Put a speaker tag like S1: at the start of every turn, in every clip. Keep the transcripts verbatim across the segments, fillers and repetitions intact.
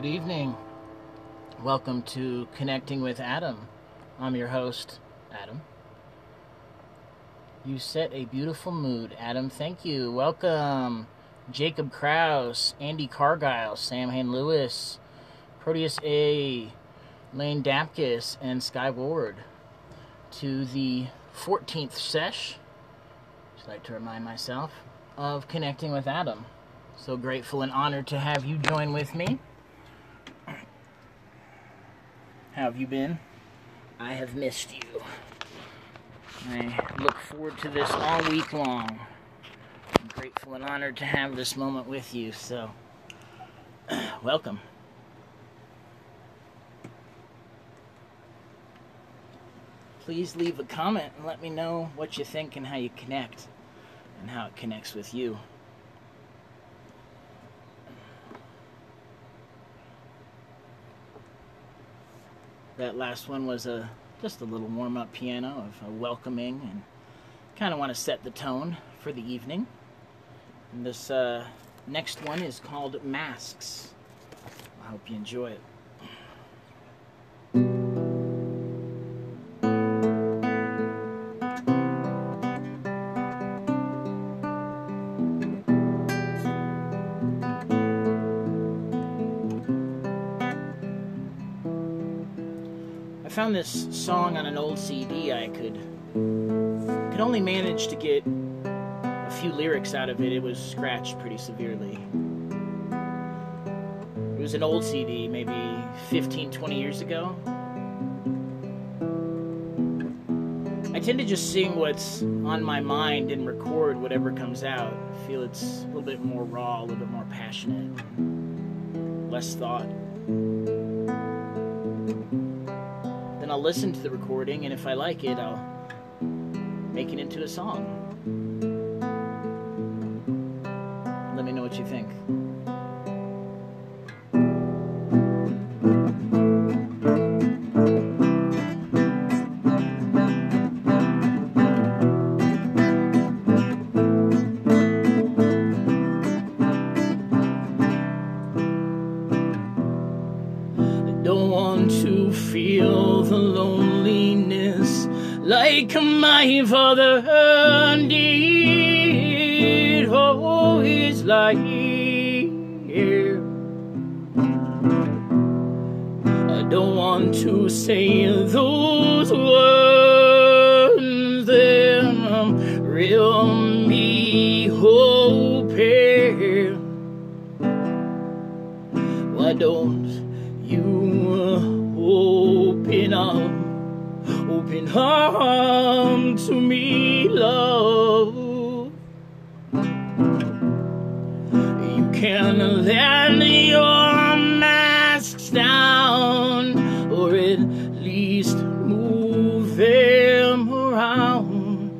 S1: evening. Welcome to Connecting with Adam. I'm your host, Adam. You set a beautiful mood, Adam. Thank you. Welcome, Jacob Krause, Andy Cargile, Sam Hain Lewis, Proteus A, Lane Dapkus, and Sky Ward to the fourteenth sesh, I'd like to remind myself, of Connecting with Adam. So grateful and honored to have you join with me. How have you been? I have missed you. I look forward to this all week long. I'm grateful and honored to have this moment with you, so welcome. Please leave a comment and let me know what you think and how you connect and how it connects with you. That last one was a just a little warm-up piano of a welcoming, and kind of want to set the tone for the evening. And this uh, next one is called Masks. I hope you enjoy it. I found this song on an old C D. I could could only manage to get a few lyrics out of it. It was scratched pretty severely. It was an old C D, maybe fifteen, twenty years ago. I tend to just sing what's on my mind and record whatever comes out. I feel it's a little bit more raw, a little bit more passionate, less thought. I'll listen to the recording, and if I like it, I'll make it into a song. Let me know what you think. I don't want to feel the loneliness like my father did. Oh, his life. I don't want to say those words that I'm real me hoping. Why don't you open up, open arm to me, love? You can let your masks down, or at least move them around.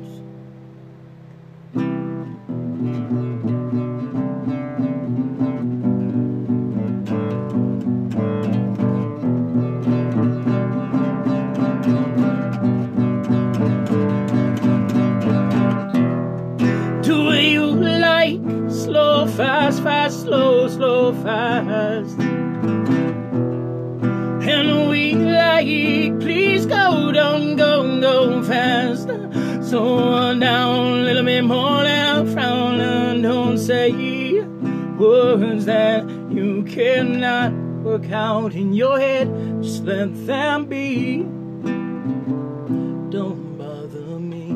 S1: Slow, fast, fast, slow, slow, fast. And we like, please go, don't go, go fast. So down a little bit more now, frown, and don't say words that you cannot work out in your head. Just let them be. Don't bother me.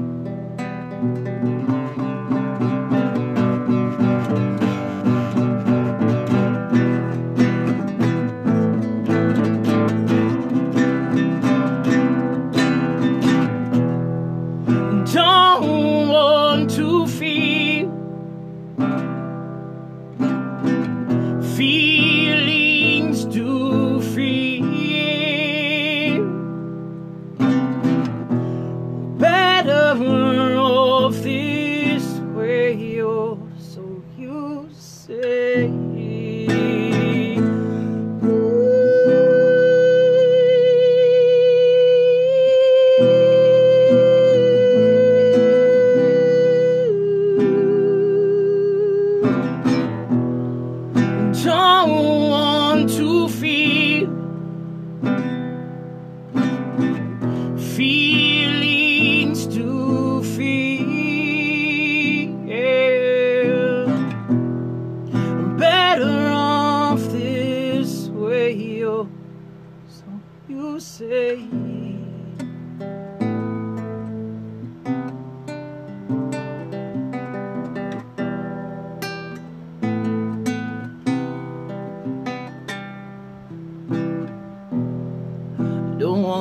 S1: Don't want to feel feelings to feel better off this way, or so you say. Don't want to feel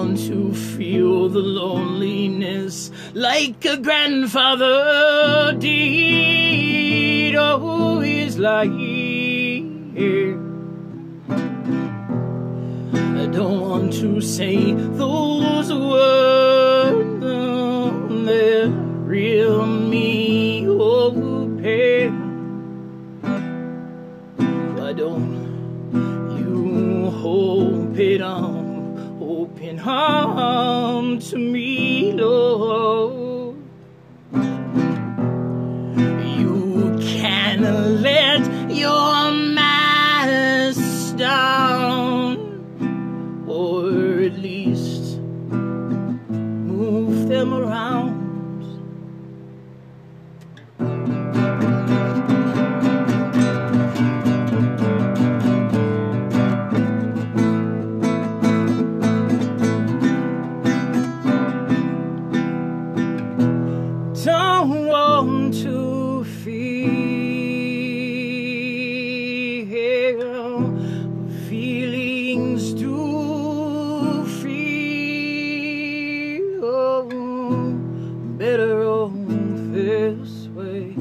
S1: want to feel the loneliness like a grandfather did. Oh, his life. I don't want to say those words, they're real me, oh, pain. Why don't you open arm, open arm to me, Lord? You can let your mask down, or at least move them around. Don't want to feel feelings to feel better on this way.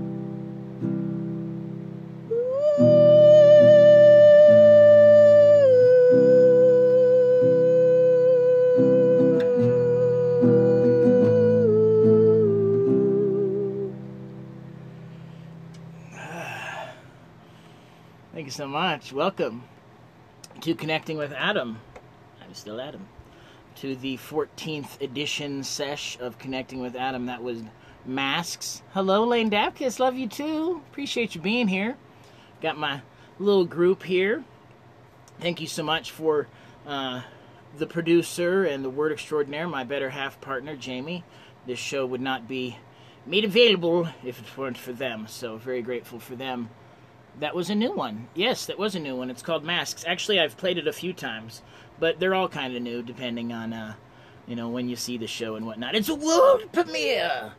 S1: Thank you so much. Welcome to Connecting with Adam. I'm still Adam. To the fourteenth edition sesh of Connecting with Adam. That was Masks. Hello, Lane Dapkus. Love you too. Appreciate you being here. Got my little group here. Thank you so much for uh, the producer and the word extraordinaire, my better half partner, Jamie. This show would not be made available if it weren't for them. So very grateful for them. That was a new one. Yes, that was a new one. It's called Masks. Actually, I've played it a few times, but they're all kind of new depending on, uh, you know, when you see the show and whatnot. It's a world premiere!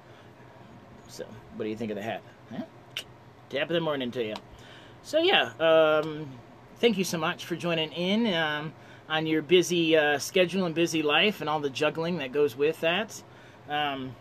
S1: So, what do you think of the hat? Huh? Tap of the morning to you. So, yeah, um, thank you so much for joining in um, on your busy uh, schedule and busy life and all the juggling that goes with that. Um,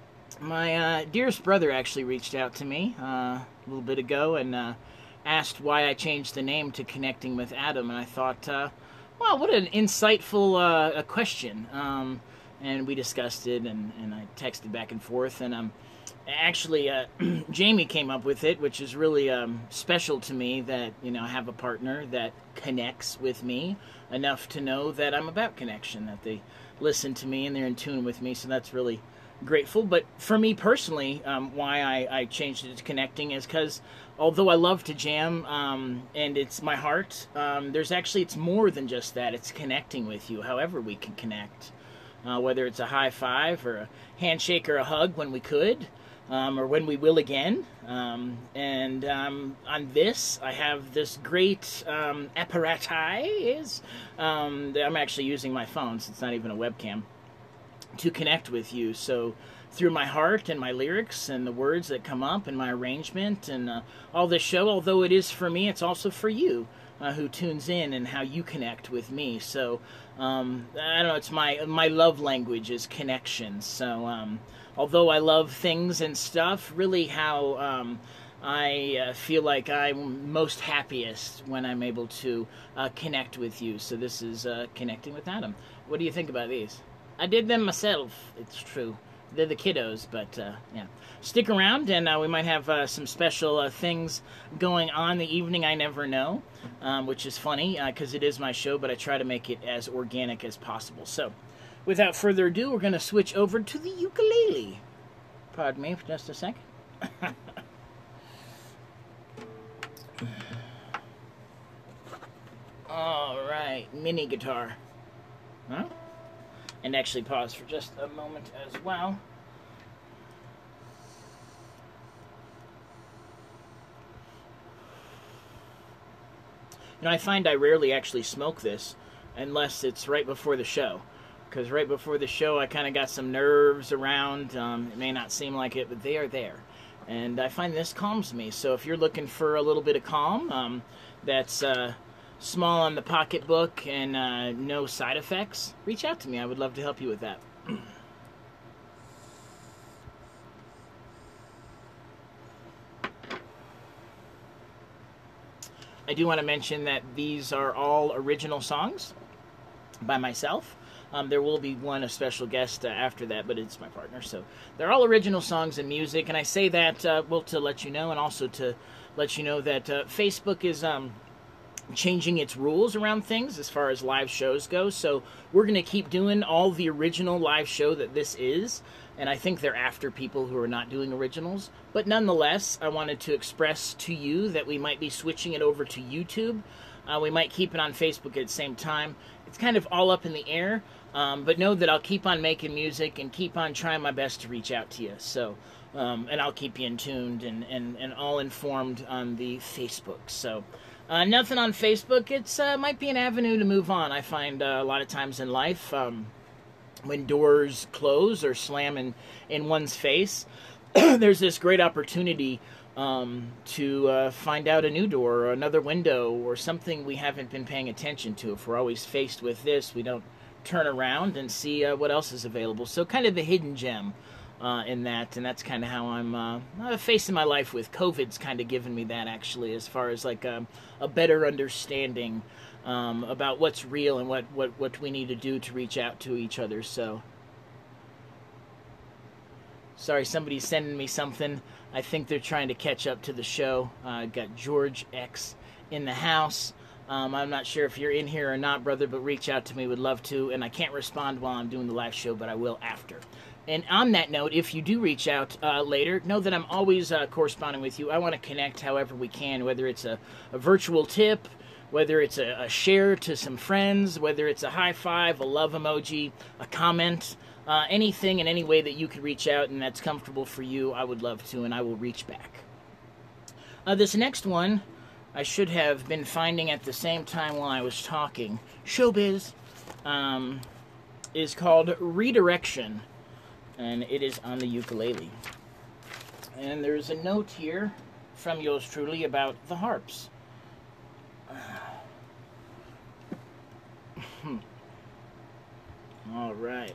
S1: my uh, dearest brother actually reached out to me uh, a little bit ago and uh, asked why I changed the name to Connecting with Adam, and I thought, uh, wow, what an insightful uh, a question. Um, and we discussed it, and, and I texted back and forth, and um, actually, uh, Jamie came up with it, which is really um, special to me that, you know, I have a partner that connects with me enough to know that I'm about connection, that they listen to me and they're in tune with me, so that's really grateful. But for me personally, um, why I, I changed it to Connecting is because although I love to jam um, and it's my heart, um, there's actually, it's more than just that. It's connecting with you, however we can connect. Uh, whether it's a high five or a handshake or a hug when we could, um, or when we will again. Um, and um, on this, I have this great um, apparatus. Um, I'm actually using my phone, so it's not even a webcam, to connect with you. So through my heart and my lyrics and the words that come up and my arrangement and uh, all this show, although it is for me, it's also for you uh, who tunes in and how you connect with me. So um, I don't know, it's my my love language is connection. So um, although I love things and stuff, really how um, I uh, feel like I'm most happiest when I'm able to uh, connect with you. So this is uh, Connecting with Adam. What do you think about these? I did them myself, it's true. They're the kiddos, but uh, yeah. Stick around, and uh, we might have uh, some special uh, things going on the evening I never know, um, which is funny, because uh, it is my show, but I try to make it as organic as possible. So, without further ado, we're going to switch over to the ukulele. Pardon me for just a second. All right, mini guitar. Huh? And actually pause for just a moment as well. You know, I find I rarely actually smoke this unless it's right before the show. Because right before the show, I kind of got some nerves around. Um, it may not seem like it, but they are there. And I find this calms me. So if you're looking for a little bit of calm, um, that's uh, small on the pocketbook and uh, no side effects, reach out to me. I would love to help you with that. I do want to mention that these are all original songs by myself. Um, there will be one, a special guest uh, after that, but it's my partner. So they're all original songs and music. And I say that, uh, well, to let you know, and also to let you know that uh, Facebook is um, changing its rules around things as far as live shows go. So we're going to keep doing all the original live show that this is. And I think they're after people who are not doing originals. But nonetheless, I wanted to express to you that we might be switching it over to YouTube. Uh, we might keep it on Facebook at the same time. It's kind of all up in the air. Um, but know that I'll keep on making music and keep on trying my best to reach out to you. So, um, and I'll keep you in tuned and, and, and all informed on the Facebook. So, uh, nothing on Facebook. It's uh, might be an avenue to move on. I find uh, a lot of times in life, um, when doors close or slam in, in one's face, there's this great opportunity um, to uh, find out a new door or another window or something we haven't been paying attention to. If we're always faced with this, we don't turn around and see uh, what else is available. So kind of the hidden gem uh, in that, and that's kind of how I'm uh, facing my life with. COVID's kind of given me that, actually, as far as like a, a better understanding um, about what's real and what, what, what we need to do to reach out to each other. So, sorry, somebody's sending me something. I think they're trying to catch up to the show. Uh, got George X in the house. Um, I'm not sure if you're in here or not, brother, but reach out to me. Would love to. And I can't respond while I'm doing the live show, but I will after. And on that note, if you do reach out uh, later, know that I'm always uh, corresponding with you. I want to connect however we can, whether it's a, a virtual tip, whether it's a, a share to some friends, whether it's a high five, a love emoji, a comment, uh, anything in any way that you can reach out and that's comfortable for you, I would love to, and I will reach back. Uh, this next one I should have been finding at the same time while I was talking. Showbiz um, is called Redirection, and it is on the ukulele. And there's a note here from yours truly about the harps. All right.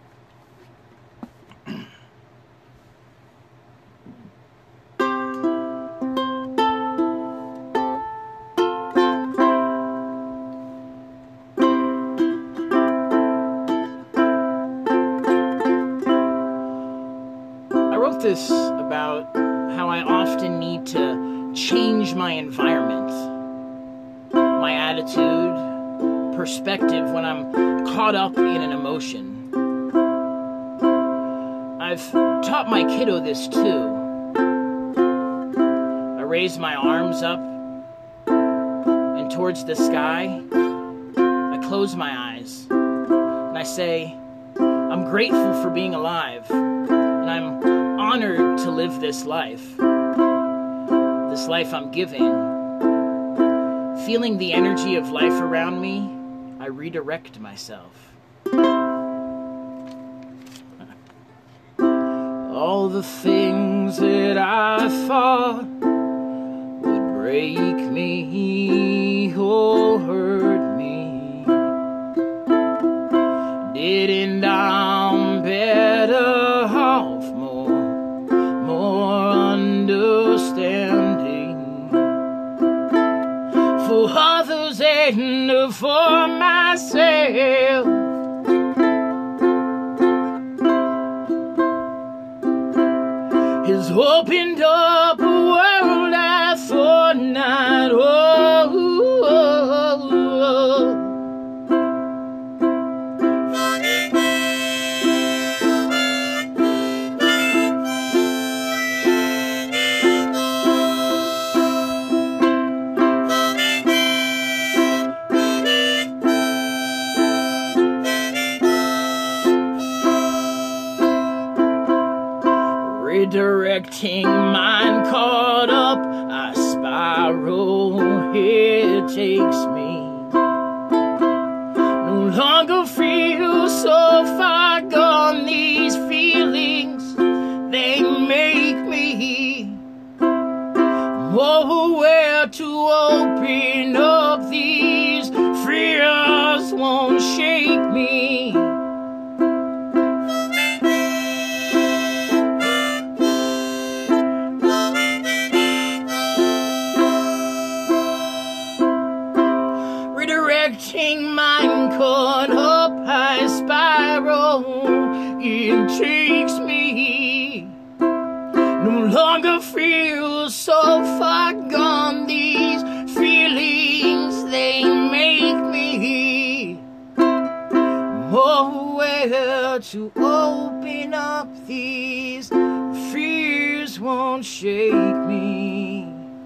S1: This about how I often need to change my environment, my attitude, perspective when I'm caught up in an emotion. I've taught my kiddo this too. I raise my arms up and towards the sky. I close my eyes and I say, I'm grateful for being alive, and I'm honored to live this life, this life I'm giving. Feeling the energy of life around me, I redirect myself. All the things that I thought would break me or hurt me, didn't I'm better off, understanding for others and for myself. Has opened up a world I thought not. Oh, oh, oh, oh. Redirecting mind caught up, I spiral, it takes me. No longer feel so far gone, these feelings, they make me Oh, where to open up these fears won't shake me. Redirecting mind caught up high spiral, it takes me. No longer feel so far gone. These feelings, they make me. Oh, where to open up these fears won't shake me.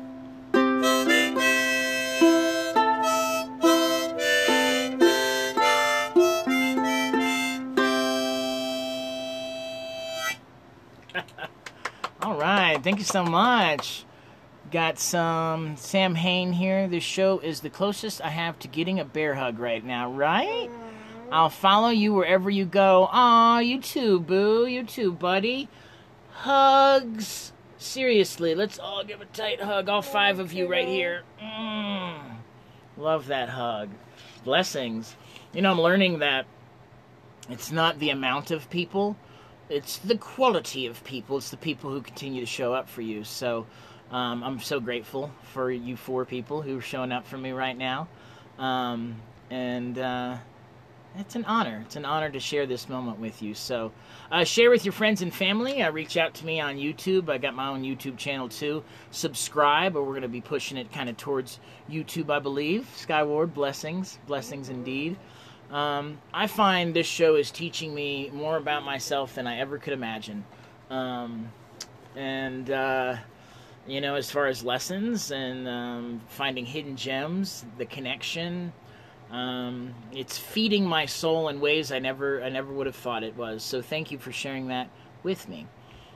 S1: All right, thank you so much. Got some Sam Hain here. This show is the closest I have to getting a bear hug right now, right? I'll follow you wherever you go. Aw, you too, boo. You too, buddy. Hugs. Seriously, let's all give a tight hug. All five of you right here. Mm. Love that hug. Blessings. You know, I'm learning that it's not the amount of people. It's the quality of people. It's the people who continue to show up for you. So um, I'm so grateful for you four people who are showing up for me right now. Um, and uh, it's an honor. It's an honor to share this moment with you. So uh, share with your friends and family. Uh, reach out to me on YouTube. I got my own YouTube channel too. Subscribe, or we're going to be pushing it kind of towards YouTube, I believe. Skyward, blessings. Blessings indeed. Um, I find this show is teaching me more about myself than I ever could imagine. Um, and, uh, you know, as far as lessons and um, finding hidden gems, the connection, um, it's feeding my soul in ways I never, I never would have thought it was. So thank you for sharing that with me.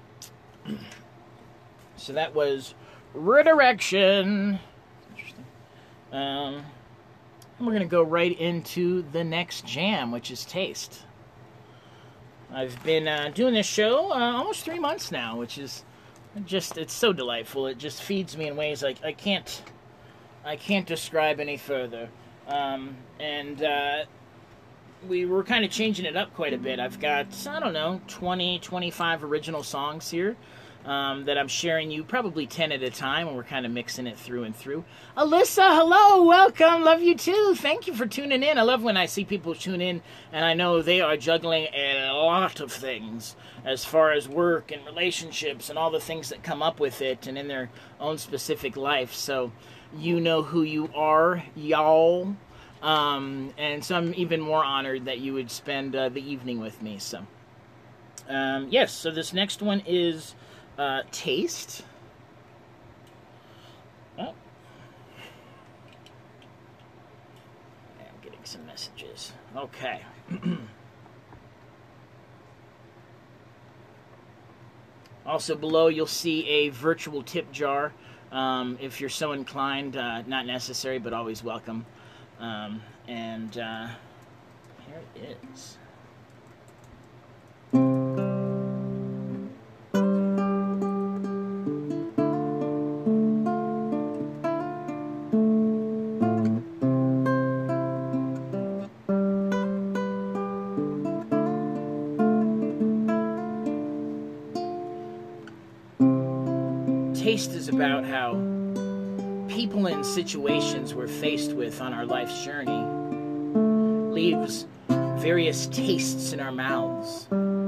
S1: So that was Redirection. Interesting. Um... And we're going to go right into the next jam, which is Taste. I've been uh, doing this show uh, almost three months now, which is just, it's so delightful. It just feeds me in ways like I can't, I can't describe any further. Um, and uh, we were kind of changing it up quite a bit. I've got, I don't know, twenty, twenty-five original songs here. Um, that I'm sharing you, probably ten at a time, and we're kind of mixing it through and through. Alyssa, hello, welcome, love you too. Thank you for tuning in. I love when I see people tune in, and I know they are juggling a lot of things as far as work and relationships and all the things that come up with it and in their own specific life. So you know who you are, y'all. Um, and so I'm even more honored that you would spend uh, the evening with me. So um, yes, so this next one is Uh, Taste. Oh. I'm getting some messages. Okay. Also below you'll see a virtual tip jar. Um, if you're so inclined, uh, not necessary, but always welcome. Um, and uh, here it is. Taste is about how people and situations we're faced with on our life's journey leaves various tastes in our mouths.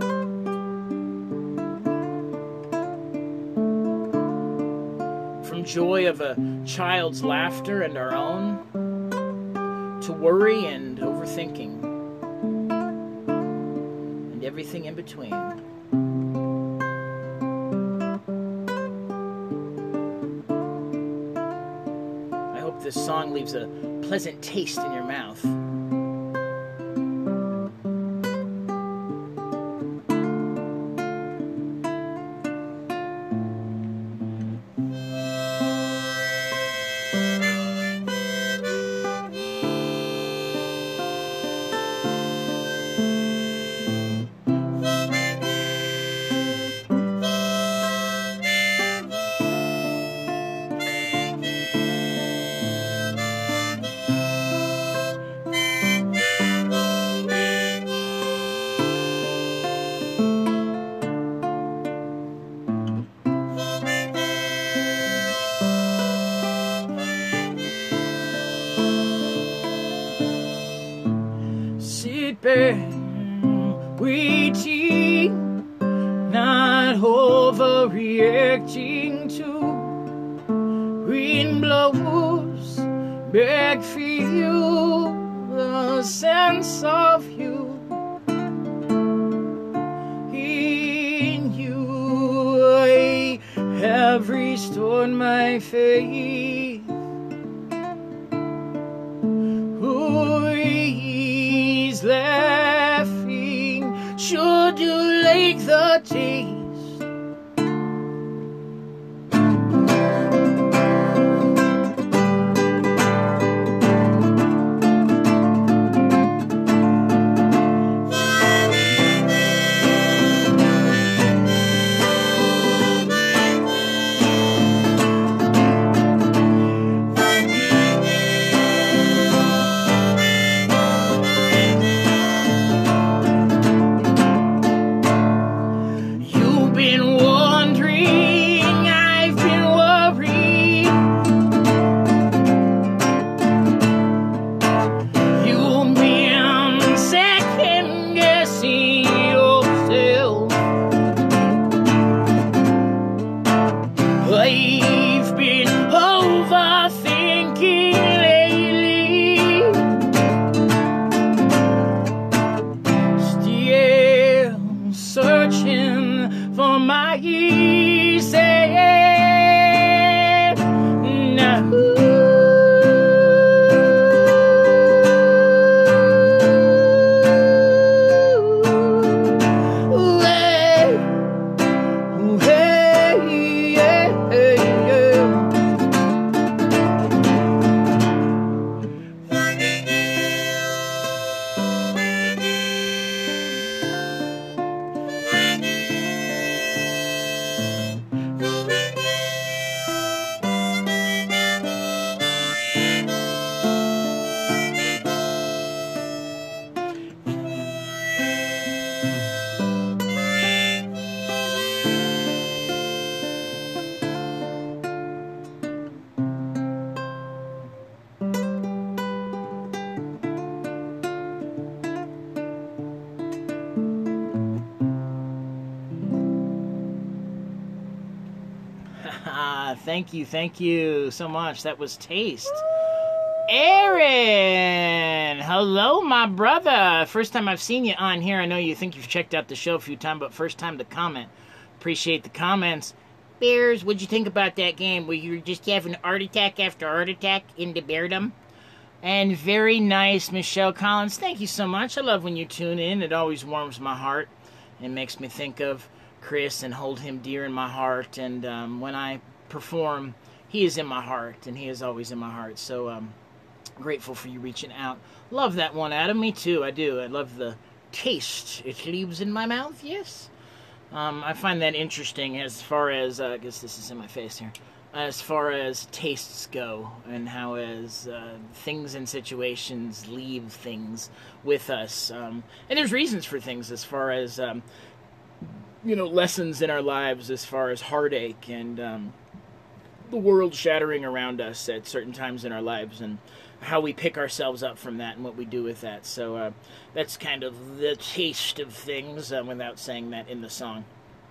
S1: From joy of a child's laughter and our own, to worry and overthinking, and everything in between. This song leaves a pleasant taste in your mouth. sleeping, waiting, not overreacting to wind blows back for you, the sense of you in you. I have restored my faith. Who is laughing? Should you like the taste? I've been overthinking lately, still searching for my easy now. Thank you, thank you so much. That was Taste. Aaron! Hello, my brother. First time I've seen you on here. I know you think you've checked out the show a few times, but first time to comment. Appreciate the comments. Bears, what'd you think about that game where you were just having heart attack after heart attack into beardom? And very nice, Michelle Collins. Thank you so much. I love when you tune in. It always warms my heart. It makes me think of Chris and hold him dear in my heart. And um, when I perform, he is in my heart, and he is always in my heart. So um, grateful for you reaching out. Love that one, Adam. Me too. I do. I love the taste it leaves in my mouth. Yes. Um, I find that interesting as far as, uh, I guess this is in my face here, as far as tastes go, and how as uh, things and situations leave things with us. Um, and there's reasons for things as far as, um, you know, lessons in our lives as far as heartache and um, the world shattering around us at certain times in our lives, and how we pick ourselves up from that and what we do with that. So uh, that's kind of the taste of things, uh, without saying that in the song.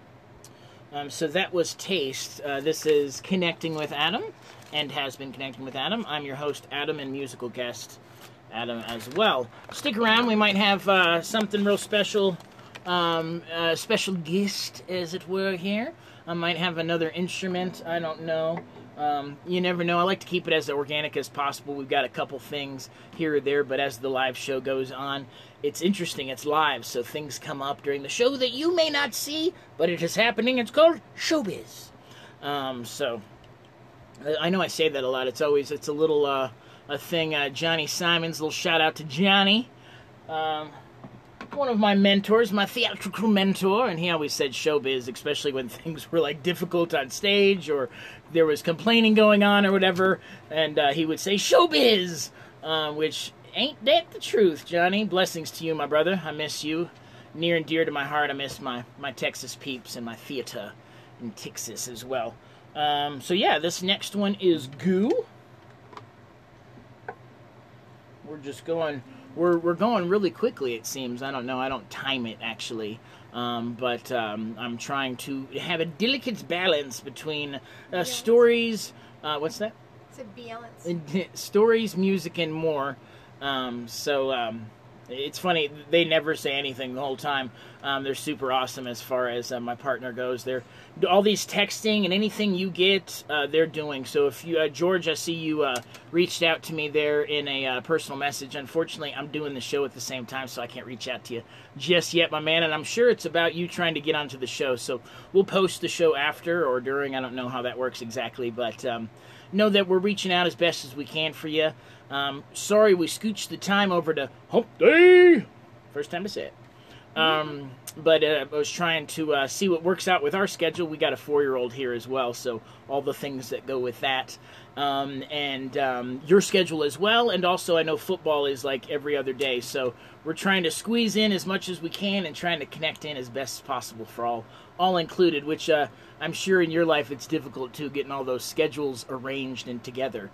S1: Um, so that was Taste. Uh, this is Connecting with Adam, and has been Connecting with Adam. I'm your host, Adam, and musical guest, Adam, as well. Stick around. We might have uh, something real special, um, a special guest, as it were, here. I might have another instrument. I don't know. Um, you never know. I like to keep it as organic as possible. We've got a couple things here or there, but as the live show goes on, it's interesting. It's live, so things come up during the show that you may not see, but it is happening. It's called showbiz. Um, so, I know I say that a lot. It's always, it's a little, uh, a thing. Uh, Johnny Simons, little shout out to Johnny. Um... One of my mentors, my theatrical mentor, and he always said showbiz, especially when things were like difficult on stage or there was complaining going on or whatever, and uh, he would say showbiz, uh, which ain't that the truth, Johnny. Blessings to you, my brother. I miss you. Near and dear to my heart, I miss my, my Texas peeps and my theater in Texas as well. Um, so yeah, this next one is Goo. We're just going we're we're going really quickly. It seems. I don't know. I don't time it actually. Um, but um, I'm trying to have a delicate balance between uh, stories. Uh, what's that?
S2: It's a balance.
S1: Stories, music, and more. Um, so um, it's funny. They never say anything the whole time. Um, they're super awesome as far as uh, my partner goes. They're all these texting and anything you get, uh, they're doing. So if you, uh, George, I see you uh, reached out to me there in a uh, personal message. Unfortunately, I'm doing the show at the same time, so I can't reach out to you just yet, my man. And I'm sure it's about you trying to get onto the show. So we'll post the show after or during. I don't know how that works exactly, but um, know that we're reaching out as best as we can for you. Um, sorry we scooched the time over to Hump Day. First time to say it. Um, but uh, I was trying to uh, see what works out with our schedule. We got a four-year-old here as well, so all the things that go with that. Um, and um, your schedule as well. And also I know football is like every other day, so we're trying to squeeze in as much as we can and trying to connect in as best as possible for all, all included, which uh, I'm sure in your life it's difficult too, getting all those schedules arranged and together.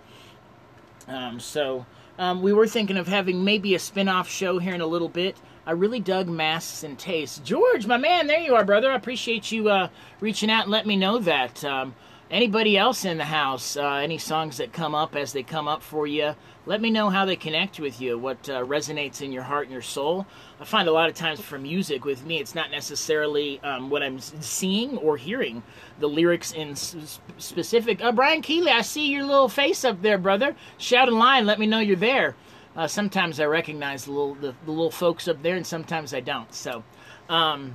S1: Um, so um, we were thinking of having maybe a spin-off show here in a little bit. I really dug Masks and Tastes. George, my man, there you are, brother. I appreciate you uh, reaching out and letting me know that. Um, anybody else in the house, uh, any songs that come up as they come up for you, let me know how they connect with you, what uh, resonates in your heart and your soul. I find a lot of times for music with me, it's not necessarily um, what I'm seeing or hearing. The lyrics in s specific. Uh, Brian Keeley, I see your little face up there, brother. Shout a line, let me know you're there. Uh, sometimes I recognize the little the, the little folks up there, and sometimes I don't. So, um,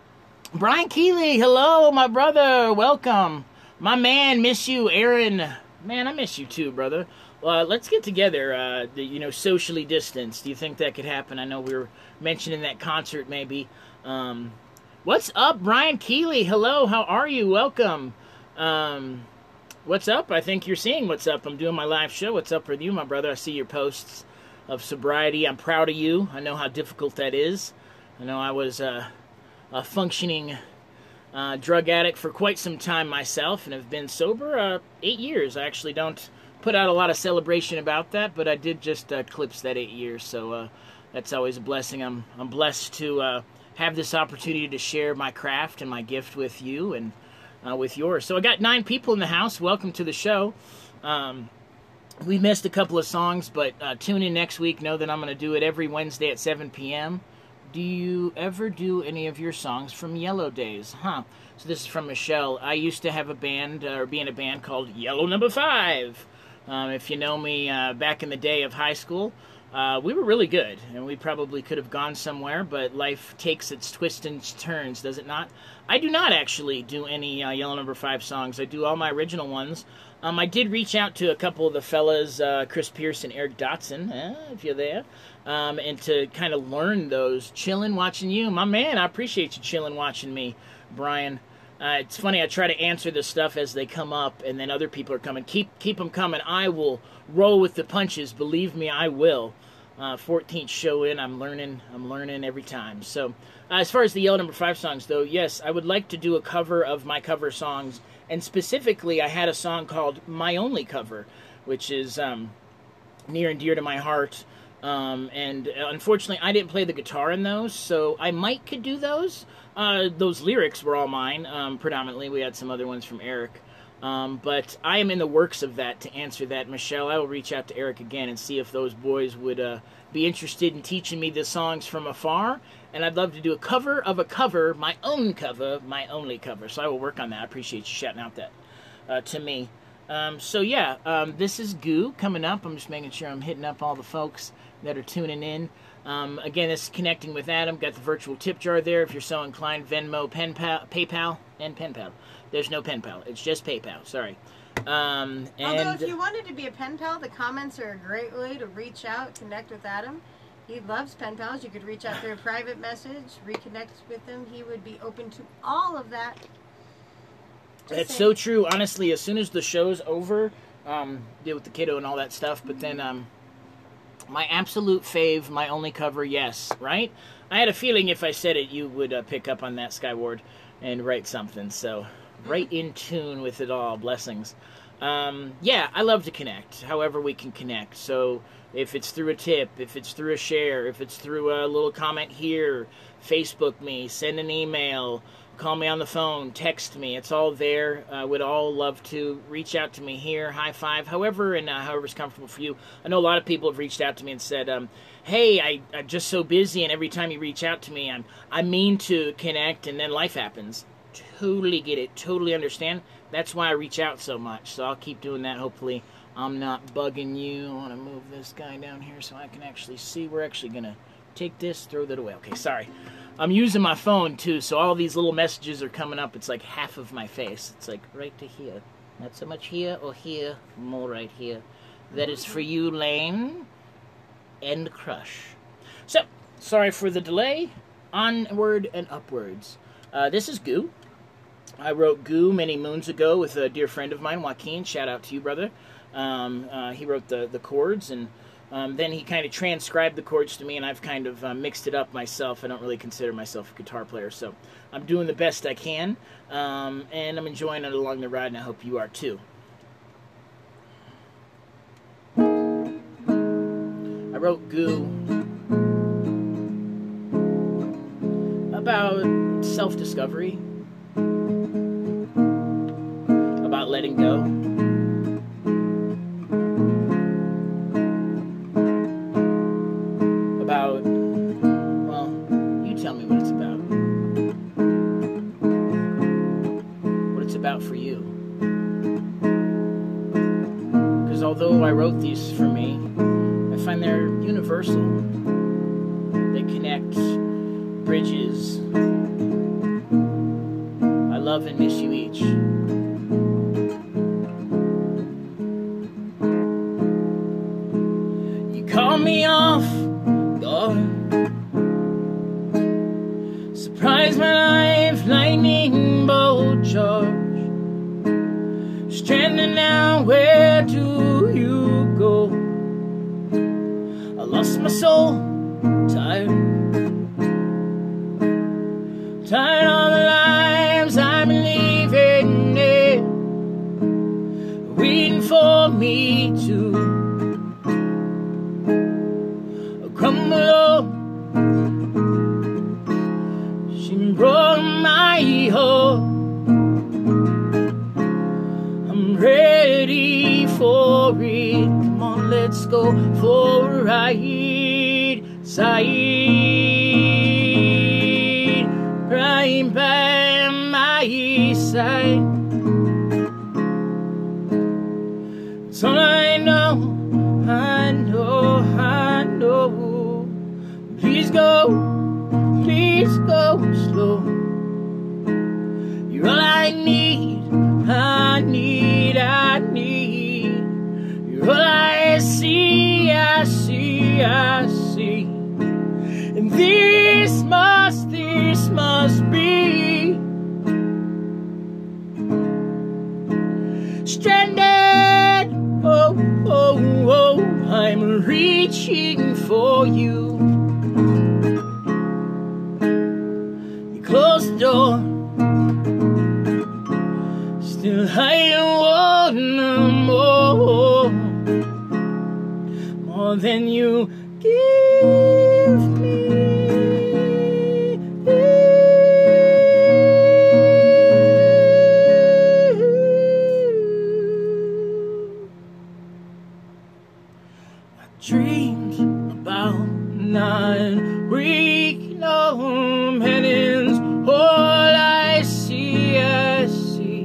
S1: Brian Keeley, hello, my brother. Welcome. My man, miss you. Aaron, man, I miss you too, brother. Uh, let's get together, uh, the, you know, socially distanced. Do you think that could happen? I know we were mentioning that concert maybe. Um, what's up, Brian Keeley? Hello, how are you? Welcome. Um, what's up? I think you're seeing what's up. I'm doing my live show. What's up with you, my brother? I see your posts of sobriety. I'm proud of you. I know how difficult that is. I know I was uh, a functioning uh, drug addict for quite some time myself and have been sober uh, eight years. I actually don't put out a lot of celebration about that, but I did just uh, eclipse that eight years, so uh, that's always a blessing. I'm, I'm blessed to uh, have this opportunity to share my craft and my gift with you and uh, with yours. So I got nine people in the house. Welcome to the show. Um, We missed a couple of songs, but uh, tune in next week. Know that I'm going to do it every Wednesday at seven p m Do you ever do any of your songs from Yellow Days? Huh. So this is from Michelle. I used to have a band, uh, or be in a band called Yellow Number Five. Um, if you know me uh, back in the day of high school, uh, we were really good, and we probably could have gone somewhere, but life takes its twists and turns, does it not? I do not actually do any uh, Yellow Number Five songs. I do all my original ones. Um, I did reach out to a couple of the fellas, uh, Chris Pierce and Eric Dotson, eh, if you're there, um, and to kind of learn those. Chillin' watching you. My man, I appreciate you chillin' watching me, Brian. Uh, it's funny, I try to answer this stuff as they come up, and then other people are coming. Keep keep them coming. I will roll with the punches. Believe me, I will. Uh, fourteenth show in, I'm learning. I'm learning every time. So, uh, as far as the Yellow Number Five songs, though, yes, I would like to do a cover of my cover songs. And specifically, I had a song called My Only Cover, which is um, near and dear to my heart. Um, and unfortunately, I didn't play the guitar in those, so I might could do those. Uh, those lyrics were all mine, um, predominantly. We had some other ones from Eric. Um, but I am in the works of that to answer that. Michelle, I will reach out to Eric again and see if those boys would uh, be interested in teaching me the songs from afar. And I'd love to do a cover of a cover, my own cover, my only cover. So I will work on that. I appreciate you shouting out that uh, to me. Um, so yeah, um, this is Goo coming up. I'm just making sure I'm hitting up all the folks that are tuning in. Um, again, this is connecting with Adam. Got the virtual tip jar there if you're so inclined. Venmo, PenPal, PayPal, and PenPal. There's no PenPal. It's just PayPal. Sorry. Um, and
S2: Although if you wanted to be a pen pal, the comments are a great way to reach out, connect with Adam. He loves pen pals. You could reach out through a private message, reconnect with him. He would be open to all of that. Just
S1: That's
S2: saying.
S1: so true. Honestly, as soon as the show's over, um, deal with the kiddo and all that stuff. But then, um, my absolute fave, my only cover, yes, right? I had a feeling if I said it, you would uh, pick up on that, Skyward, and write something. So, right in tune with it all. Blessings. Um, yeah, I love to connect, however we can connect. So if it's through a tip, if it's through a share, if it's through a little comment here, Facebook me, send an email, call me on the phone, text me. It's all there. I uh, would all love to reach out to me here, high five, however, and uh, however's comfortable for you. I know a lot of people have reached out to me and said, um, hey, I, I'm just so busy, and every time you reach out to me, I'm, I mean to connect, and then life happens. Totally get it, totally understand. That's why I reach out so much, so I'll keep doing that. Hopefully I'm not bugging you. I want to move this guy down here so I can actually see. We're actually going to take this, throw that away. Okay, sorry. I'm using my phone, too, so all these little messages are coming up. It's like half of my face. It's like right to here. Not so much here or here, more right here. That is for you, Lane. End crush. So, sorry for the delay. Onward and upwards. Uh, this is Goo. I wrote Goo many moons ago with a dear friend of mine, Joaquin. Shout out to you, brother. Um, uh, he wrote the, the chords, and um, then he kind of transcribed the chords to me, and I've kind of uh, mixed it up myself. I don't really consider myself a guitar player, so I'm doing the best I can, um, and I'm enjoying it along the ride, and I hope you are too. I wrote Goo about self-discovery, about letting go, about, well, you tell me what it's about. What it's about for you. Because although I wrote these for me, I find they're universal. They connect bridges. I love and miss you each. You call me off guard, surprise my life, lightning bolt charge. Stranded now, where do you go? I lost my soul, tired, tired of the lives I'm living in, waiting for me to crumble. She broke my heart. I'm ready for it. Come on, let's go for a ride. Side, right by my side. It's all I know, I know, I know. Please go, please go slow. You're all I need, I need, I need. You're all I see, I see, I see. And this must, this must be stranded. Oh, oh, oh, I'm reaching for you. You close the door, still I want more, more than you give me. I dreamed about nine waking up headings. All I see, I see.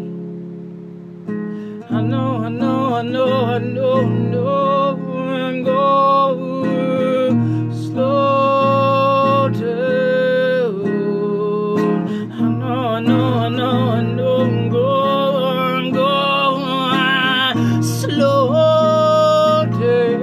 S1: I know, I know, I know, I know, know, and go slow down. I know, I know, I know, I know, and go, and go slow down.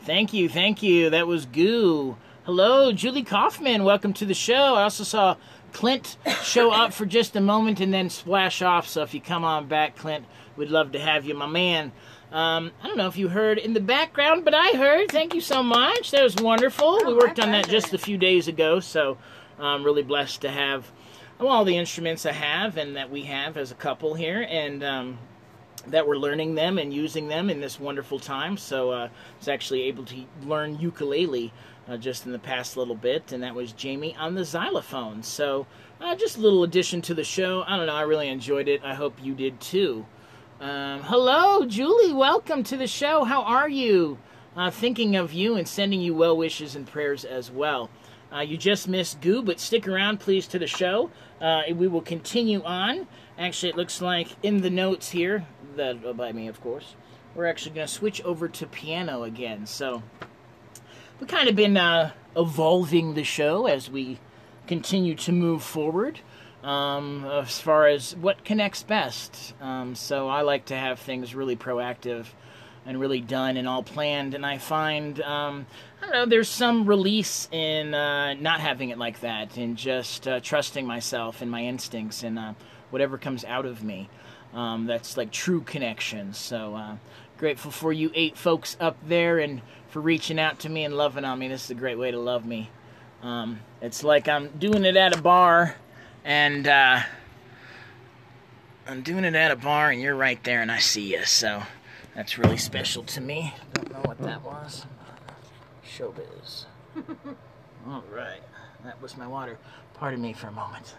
S1: Thank you, thank you. That was Goo. Hello, Julie Kaufman. Welcome to the show. I also saw Clint show up for just a moment and then splash off. So if you come on back, Clint, we'd love to have you, my man. Um, I don't know if you heard in the background, but I heard. Thank you so much. That was wonderful.
S2: Oh,
S1: we worked on
S2: my
S1: that just a few days ago, so I'm really blessed to have well, all the instruments I have and that we have as a couple here, and um, that we're learning them and using them in this wonderful time. So uh, I was actually able to learn ukulele uh, just in the past little bit, and that was Jamie on the xylophone. So uh, just a little addition to the show. I don't know, I really enjoyed it. I hope you did too. Um, hello, Julie. Welcome to the show. How are you? Uh, thinking of you and sending you well wishes and prayers as well. Uh, you just missed Goo, but stick around, please, to the show. Uh, we will continue on. Actually, it looks like in the notes here, that uh, by me, of course, we're actually going to switch over to piano again. So we've kind of been uh, evolving the show as we continue to move forward. Um, as far as what connects best. Um, so I like to have things really proactive and really done and all planned, and I find, um, I don't know, there's some release in uh, not having it like that, and just uh, trusting myself and my instincts and uh, whatever comes out of me. Um, that's like true connection. So uh, grateful for you eight folks up there and for reaching out to me and loving on me. This is a great way to love me. Um, it's like I'm doing it at a bar, and uh, I'm doing it at a bar, and you're right there, and I see you. So that's really special to me. Don't know what that was. Showbiz. All right, that was my water. Pardon me for a moment.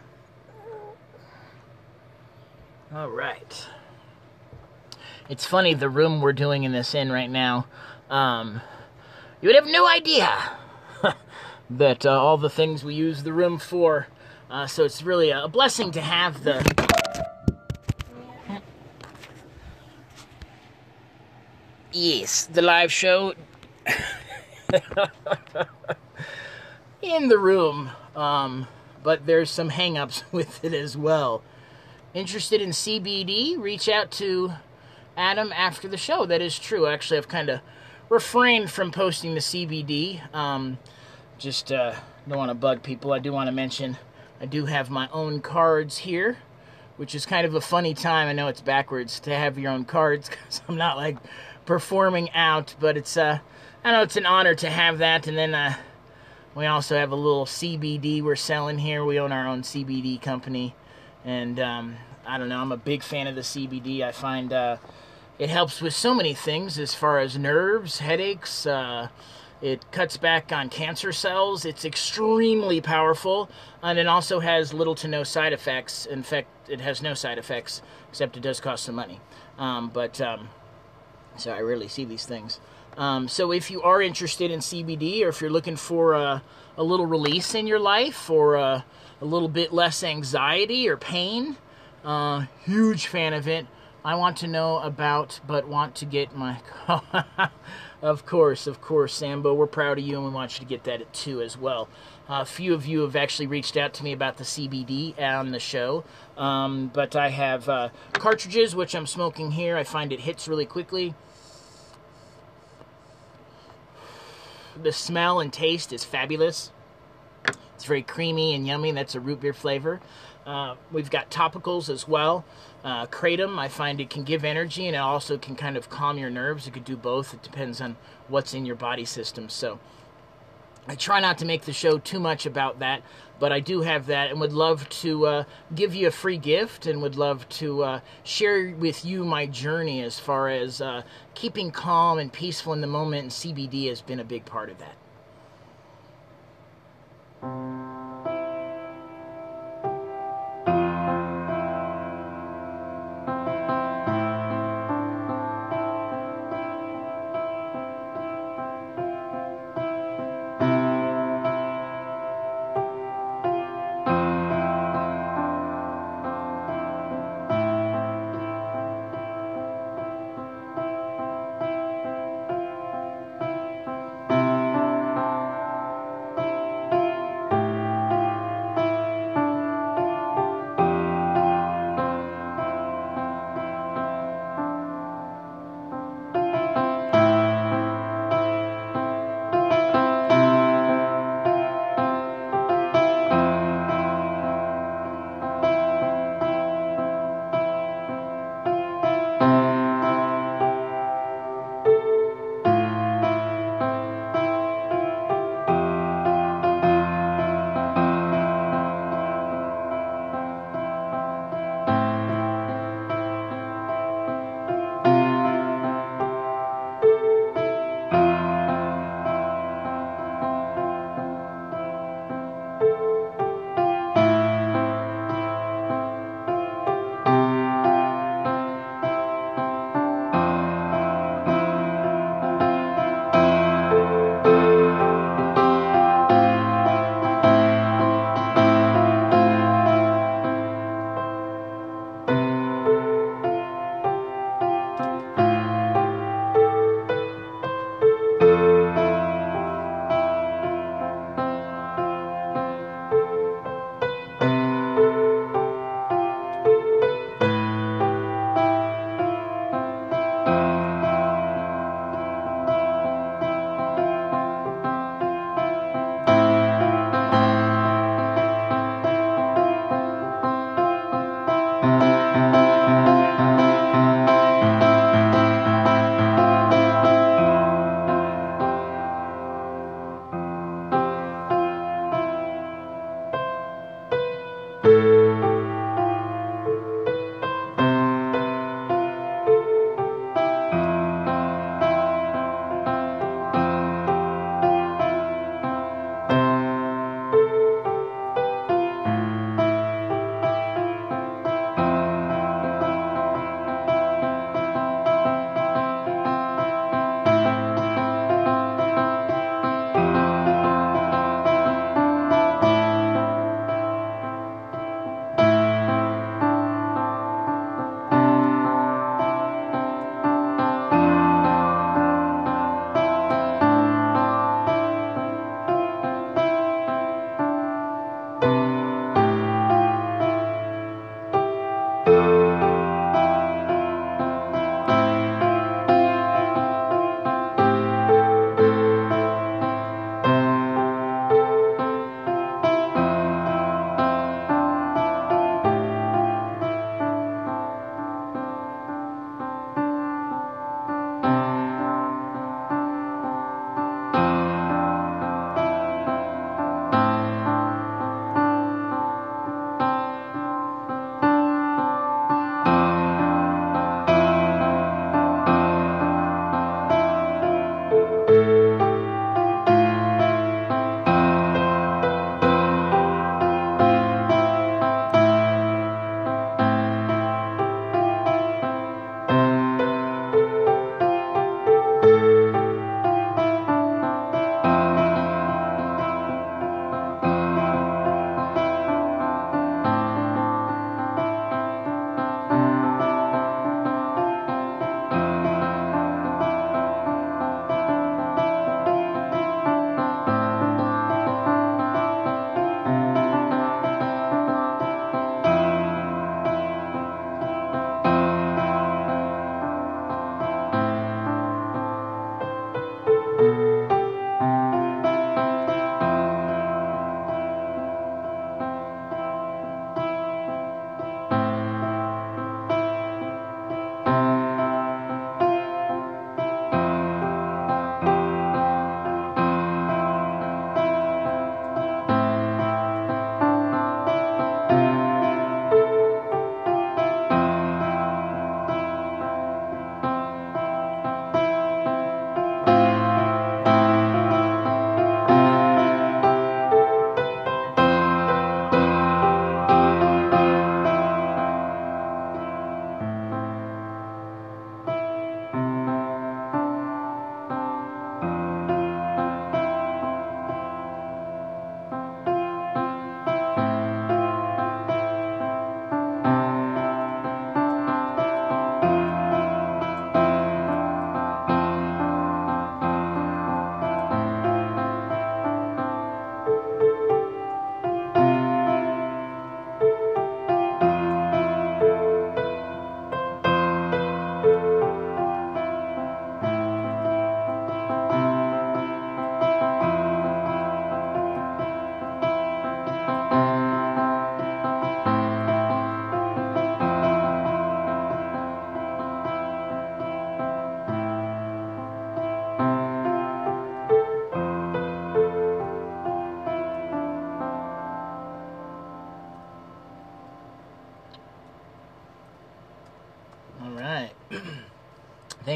S1: All right. It's funny, the room we're doing in this in right now. Um, you would have no idea that uh, all the things we use the room for. Uh, so it's really a blessing to have the... Yes, the live show in the room. Um, but there's some hang-ups with it as well. Interested in C B D? Reach out to Adam after the show. That is true. Actually, I've kind of refrained from posting the C B D. Um, just uh, don't want to bug people. I do want to mention I do have my own cards here, which is kind of a funny time. I know it's backwards to have your own cards because I'm not like performing out, but it's uh, I know it's an honor to have that. And then uh, we also have a little C B D we're selling here. We own our own C B D company, and um, I don't know. I'm a big fan of the C B D. I find uh, it helps with so many things as far as nerves, headaches. Uh, It cuts back on cancer cells. It's extremely powerful, and it also has little to no side effects. In fact, it has no side effects, except it does cost some money. Um, but, um, so I rarely see these things. Um, so if you are interested in C B D, or if you're looking for a, a little release in your life, or a, a little bit less anxiety or pain, uh, huge fan of it. I want to know about, but want to get my... Of course, of course, Sambo. We're proud of you, and we want you to get that too as well. Uh, a few of you have actually reached out to me about the C B D on the show. Um, but I have uh, cartridges, which I'm smoking here. I find it hits really quickly. The smell and taste is fabulous. It's very creamy and yummy. That's a root beer flavor. Uh, we've got topicals as well. Uh, Kratom, I find it can give energy, and it also can kind of calm your nerves. It could do both. It depends on what's in your body system. So I try not to make the show too much about that, but I do have that, and would love to uh, give you a free gift, and would love to uh, share with you my journey as far as uh, keeping calm and peaceful in the moment, and C B D has been a big part of that.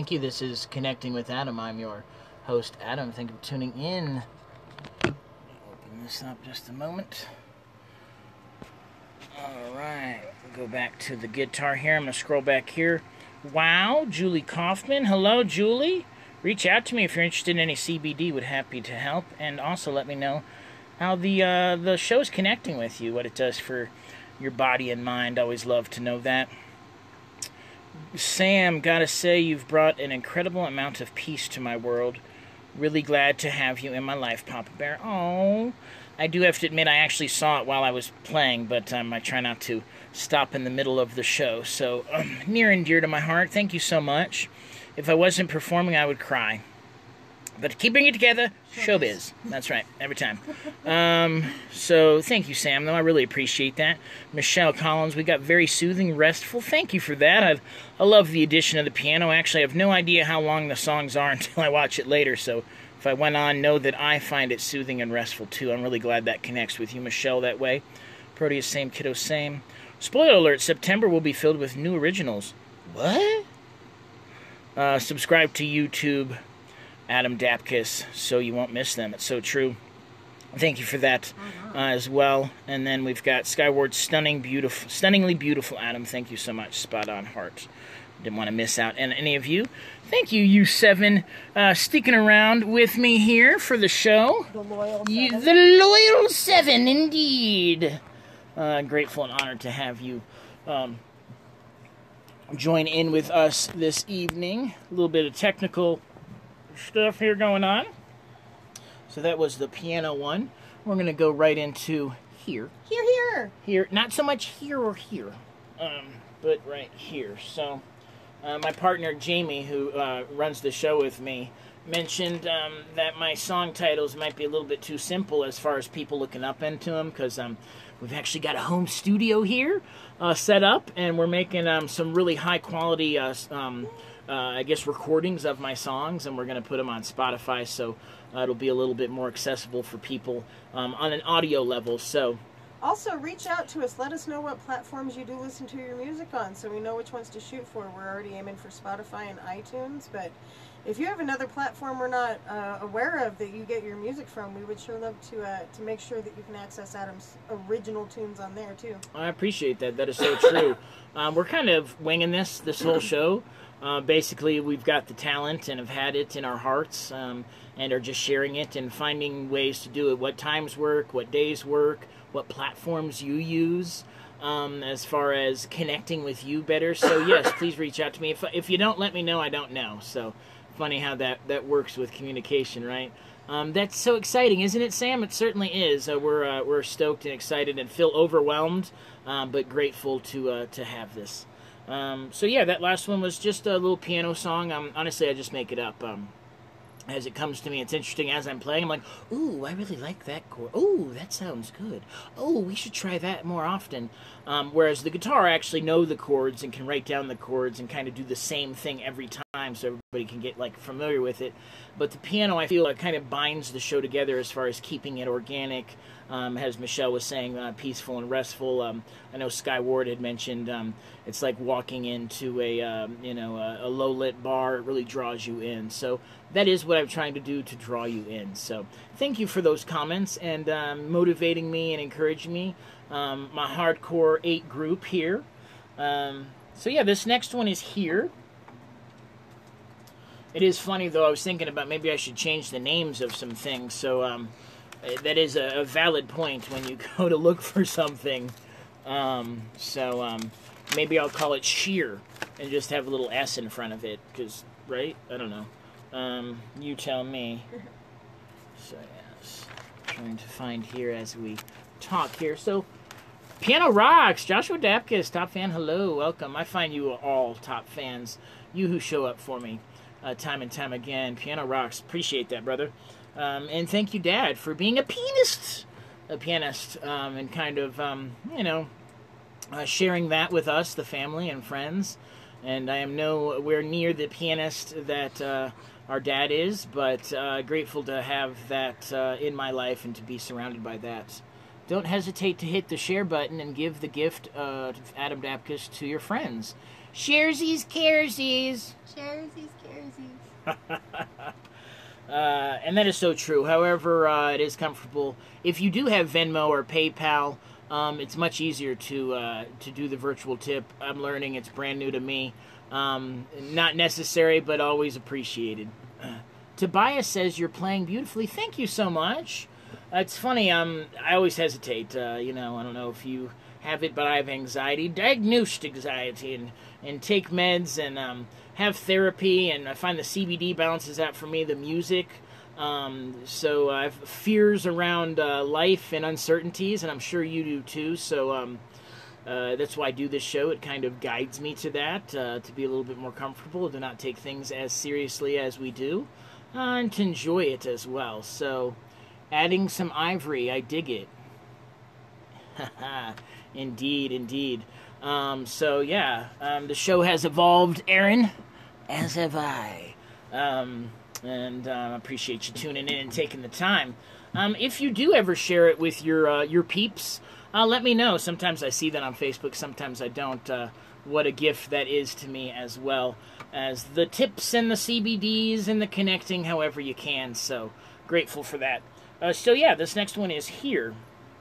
S1: thank you. This is Connecting with Adam. I'm your host, Adam. Thank you for tuning in. Open this up just a moment. Alright, we'll go back to the guitar here. I'm going to scroll back here. Wow, Julie Kaufman. Hello, Julie. Reach out to me if you're interested in any C B D. Would happy to help. And also let me know how the uh, the show's connecting with you, what it does for your body and mind. Always love to know that. Sam, gotta say, you've brought an incredible amount of peace to my world. Really glad to have you in my life, Papa Bear. Oh, I do have to admit I actually saw it while I was playing, but um, I try not to stop in the middle of the show. So, um, near and dear to my heart, thank you so much. If I wasn't performing, I would cry. But keeping it together, showbiz. That's right, every time. Um, so, thank you, Sam, though. I really appreciate that. Michelle Collins, we got very soothing, restful. Thank you for that. I've, I love the addition of the piano. Actually, I have no idea how long the songs are until I watch it later, so if I went on, know that I find it soothing and restful, too. I'm really glad that connects with you, Michelle, that way. Proteus, same, kiddo, same. Spoiler alert, September will be filled with new originals. What? Uh, subscribe to YouTube, Adam Dapkus, so you won't miss them. It's so true. Thank you for that uh, as well. And then we've got Skyward, stunning, beautiful, stunningly beautiful, Adam. Thank you so much. Spot on heart. Didn't want to miss out on any of you. Thank you, you seven, uh, sticking around with me here for the show.
S2: The loyal seven.
S1: You, the loyal seven, indeed. Uh, grateful and honored to have you um, join in with us this evening. A little bit of technical stuff here going on. So that was the piano one. We're going to go right into here.
S2: Here, here.
S1: Here, not so much here or here, um, but right here. So uh, my partner Jamie, who uh, runs the show with me, mentioned um, that my song titles might be a little bit too simple as far as people looking up into them, because um, we've actually got a home studio here uh, set up, and we're making um, some really high quality uh, um, Uh, I guess, recordings of my songs, and we're going to put them on Spotify, so uh, it'll be a little bit more accessible for people um, on an audio level. So,
S2: also, reach out to us. Let us know what platforms you do listen to your music on, so we know which ones to shoot for. We're already aiming for Spotify and iTunes, but if you have another platform we're not uh, aware of that you get your music from, we would sure love to uh, to make sure that you can access Adam's original tunes on there, too.
S1: I appreciate that. That is so true. um, we're kind of winging this, this whole show. Uh, basically, we've got the talent and have had it in our hearts um, and are just sharing it and finding ways to do it. What times work, what days work, what platforms you use um, as far as connecting with you better. So, yes, please reach out to me. If, if you don't let me know, I don't know. So, funny how that, that works with communication, right? Um, that's so exciting, isn't it, Sam? It certainly is. Uh, we're uh, we're stoked and excited and feel overwhelmed, um, but grateful to uh, to have this. Um, so yeah, that last one was just a little piano song. Um, honestly, I just make it up um, as it comes to me. It's interesting as I'm playing. I'm like, ooh, I really like that chord. Ooh, that sounds good. Oh, we should try that more often. Um, whereas the guitar, I actually know the chords and can write down the chords and kind of do the same thing every time, so everybody can get like familiar with it. But the piano, I feel, it kind of binds the show together as far as keeping it organic. Um, as Michelle was saying, uh, peaceful and restful. Um, I know Skyward had mentioned um, it's like walking into a um, you know a, a low lit bar. It really draws you in. So that is what I'm trying to do to draw you in. So thank you for those comments and um, motivating me and encouraging me. Um, my hardcore eight group here. Um, so yeah, this next one is here. It is funny though. I was thinking about maybe I should change the names of some things. So. Um, That is a, a valid point when you go to look for something. Um, so um, maybe I'll call it sheer and just have a little S in front of it. Because, right? I don't know. Um, you tell me. So, yes. Trying to find here as we talk here. So, Piano Rocks. Joshua Dapkus, top fan. Hello. Welcome. I find you all top fans. You who show up for me uh, time and time again. Piano Rocks. Appreciate that, brother. Um, and thank you, Dad, for being a pianist, a pianist, um, and kind of, um, you know, uh, sharing that with us, the family and friends. And I am nowhere near the pianist that uh, our dad is, but uh, grateful to have that uh, in my life and to be surrounded by that don't hesitate to hit the share button and give the gift of Adam Dapkus to your friends. Sharesies, caresies.
S2: Sharesies, caresies.
S1: Uh, and that is so true. However, uh, it is comfortable. If you do have Venmo or PayPal, um, it's much easier to uh, to do the virtual tip. I'm learning; it's brand new to me. Um, not necessary, but always appreciated. Uh, Tobias says you're playing beautifully. Thank you so much. Uh, it's funny. Um, I always hesitate. Uh, you know, I don't know if you have it, but I have anxiety, diagnosed anxiety, and and take meds and um, have therapy, and I find the C B D balances out for me, the music. Um, so I have fears around uh, life and uncertainties, and I'm sure you do too. So um, uh, that's why I do this show. It kind of guides me to that, uh, to be a little bit more comfortable, to not take things as seriously as we do, uh, and to enjoy it as well. So adding some ivory, I dig it. Indeed, indeed. Um, so yeah, um, the show has evolved, Aaron, as have I. Um, and I uh, appreciate you tuning in and taking the time. Um, if you do ever share it with your uh, your peeps, uh, let me know. Sometimes I see that on Facebook, sometimes I don't. Uh, what a gift that is to me, as well as the tips and the C B Ds and the connecting however you can. So grateful for that. Uh, so yeah, this next one is Here.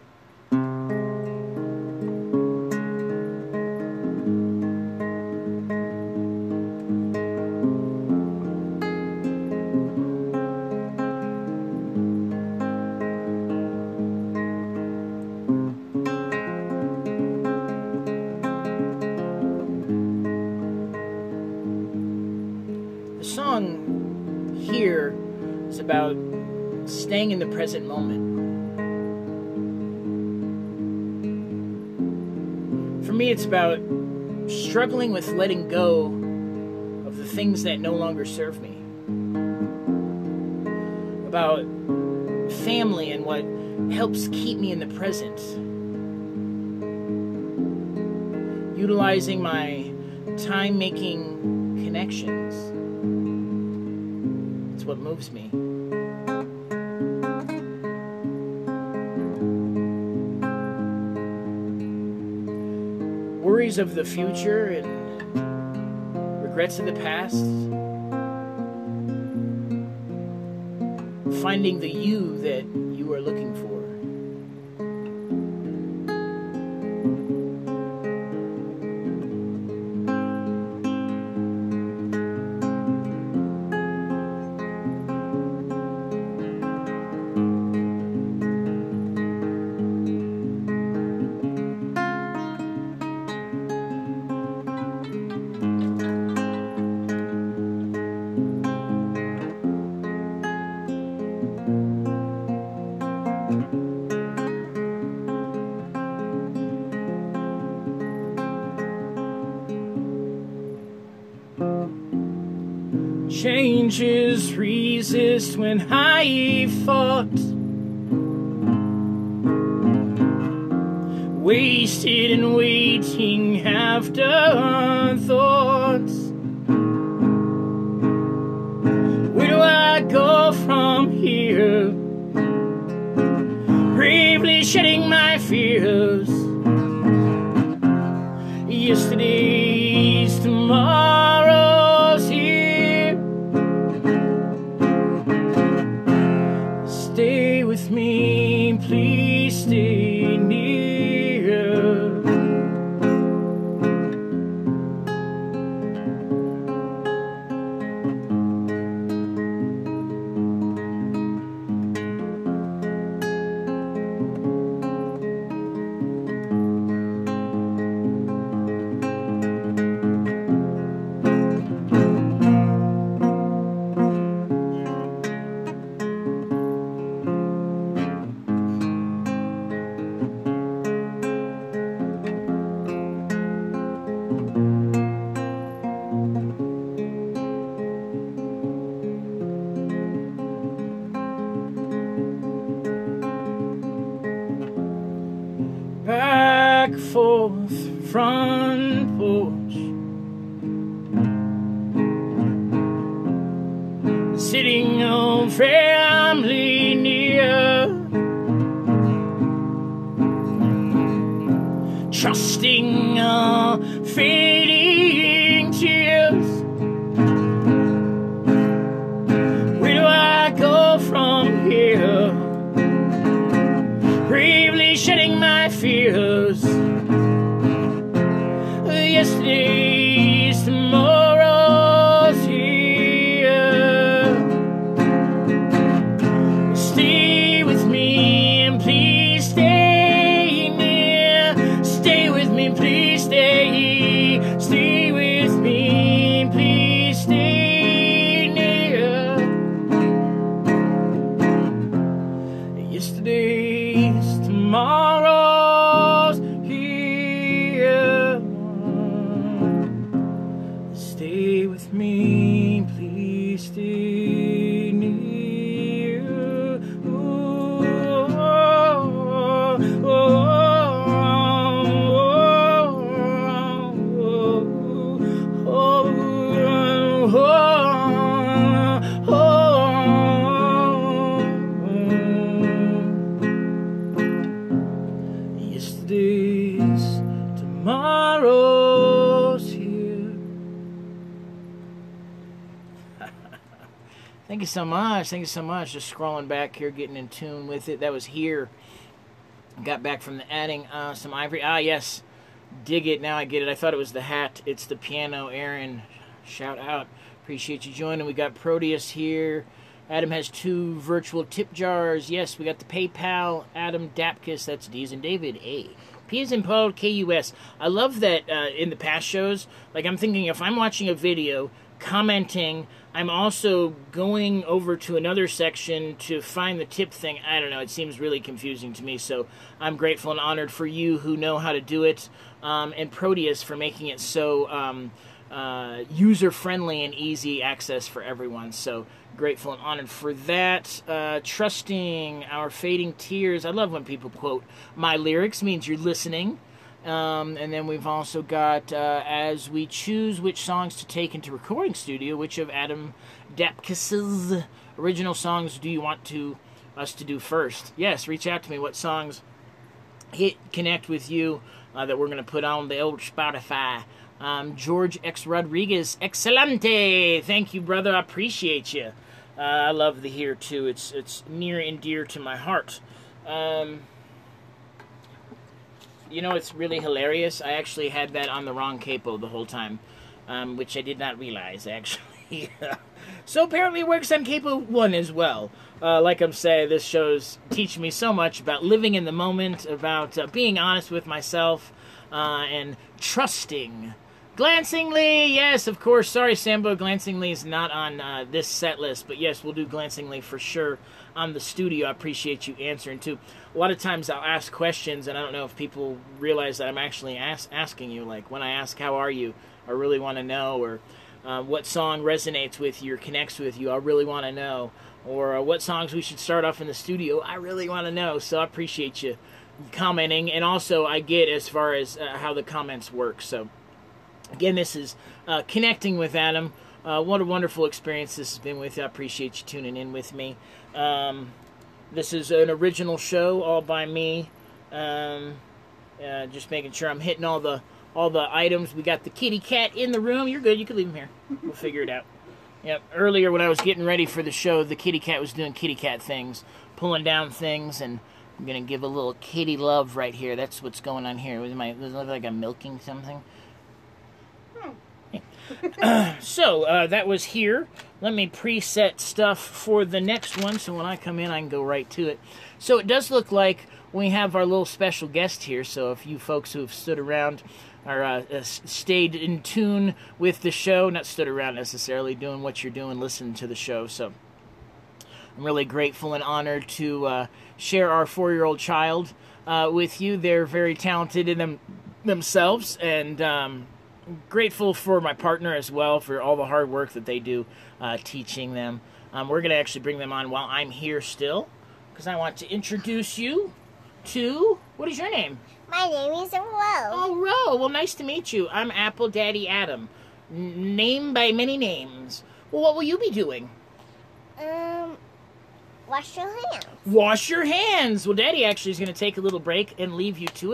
S1: About staying in the present moment. For me, it's about struggling with letting go of the things that no longer serve me. About family and what helps keep me in the present. Utilizing my time-making connections. It's what moves me. Worries of the future and regrets of the past. Finding the you that you are looking for. Changes resist when I fought. Wasted and waiting afterthoughts. Where do I go from here? Bravely shedding my fears. Yesterday's tomorrow's here. Stay with me, please stay near. Back, forth, front porch. Sitting on family near. trusting all fading tears. Where do I go from here? Bravely shedding my fears. Yesterday's tomorrow's here. Stay with me and please stay near. Stay with me, please stay. Stay with me, please stay near. Yesterday's tomorrow's here. Stay with me, please stay near. Oh, oh, oh, oh, oh, oh. Yesterday's tomorrow's here. Thank you so much. Thank you so much. Just scrolling back here, getting in tune with it. That was Here. Got back from the adding uh, some Ivory. Ah, yes. Dig it. Now I get it. I thought it was the hat. It's the piano. Aaron, shout out. Appreciate you joining. We got Proteus here. Adam has two virtual tip jars. Yes, we got the PayPal. Adam Dapkus. That's D as in David. A. P as in Paul. K U S. I love that uh, in the past shows. Like, I'm thinking if I'm watching a video, commenting, I'm also going over to another section to find the tip thing. I don't know. It seems really confusing to me. So I'm grateful and honored for you who know how to do it. Um, and Proteus for making it so um, uh, user-friendly and easy access for everyone. So grateful and honored for that. Uh, trusting our fading tears. I love when people quote my lyrics. Means you're listening. Um, and then we've also got, uh, as we choose which songs to take into recording studio, which of Adam Dapkus's original songs do you want to us to do first? Yes, reach out to me. What songs hit connect with you uh, that we're going to put on the old Spotify? Um, George X. Rodriguez, excelente! Thank you, brother. I appreciate you. Uh, I love the Here, too. It's, it's near and dear to my heart. Um... You know, it's really hilarious. I actually had that on the wrong capo the whole time, um, which I did not realize, actually. So apparently it works on capo one as well. Uh, like I'm saying, this show's teaching me so much about living in the moment, about uh, being honest with myself, uh, and trusting. Glancingly, yes, of course. Sorry, Sambo, Glancingly is not on uh, this set list, but yes, we'll do Glancingly for sure on the studio. I appreciate you answering, too. A lot of times I'll ask questions, and I don't know if people realize that I'm actually ask, asking you. Like, when I ask, how are you, I really want to know. Or uh, what song resonates with you or connects with you, I really want to know. Or uh, what songs we should start off in the studio, I really want to know. So I appreciate you commenting. And also, I get as far as uh, how the comments work. So, again, this is uh, Connecting with Adam. Uh, what a wonderful experience this has been with you. I appreciate you tuning in with me. Um... This is an original show, all by me. Um, uh, just making sure I'm hitting all the all the items. We got the kitty cat in the room. You're good. You can leave him here. We'll figure it out. Yep. Earlier when I was getting ready for the show, the kitty cat was doing kitty cat things, pulling down things, and I'm gonna give a little kitty love right here. That's what's going on here. Am I, does it look like I'm milking something? uh, so, uh, that was Here. Let me preset stuff for the next one, so when I come in, I can go right to it. So, it does look like we have our little special guest here, so if you folks who have stood around or uh, uh, stayed in tune with the show, not stood around necessarily, doing what you're doing, listening to the show, so I'm really grateful and honored to uh, share our four-year-old child uh, with you. They're very talented in them themselves, and um, grateful for my partner as well for all the hard work that they do uh, teaching them. Um, we're going to actually bring them on while I'm here still, because I want to introduce you to, what is your name?
S3: My name is Ro.
S1: Oh, Ro. Well, nice to meet you. I'm Apple Daddy Adam. N- name by many names. Well, what will you be doing?
S3: Um, wash your hands.
S1: Wash your hands. Well, Daddy actually is going to take a little break and leave you to it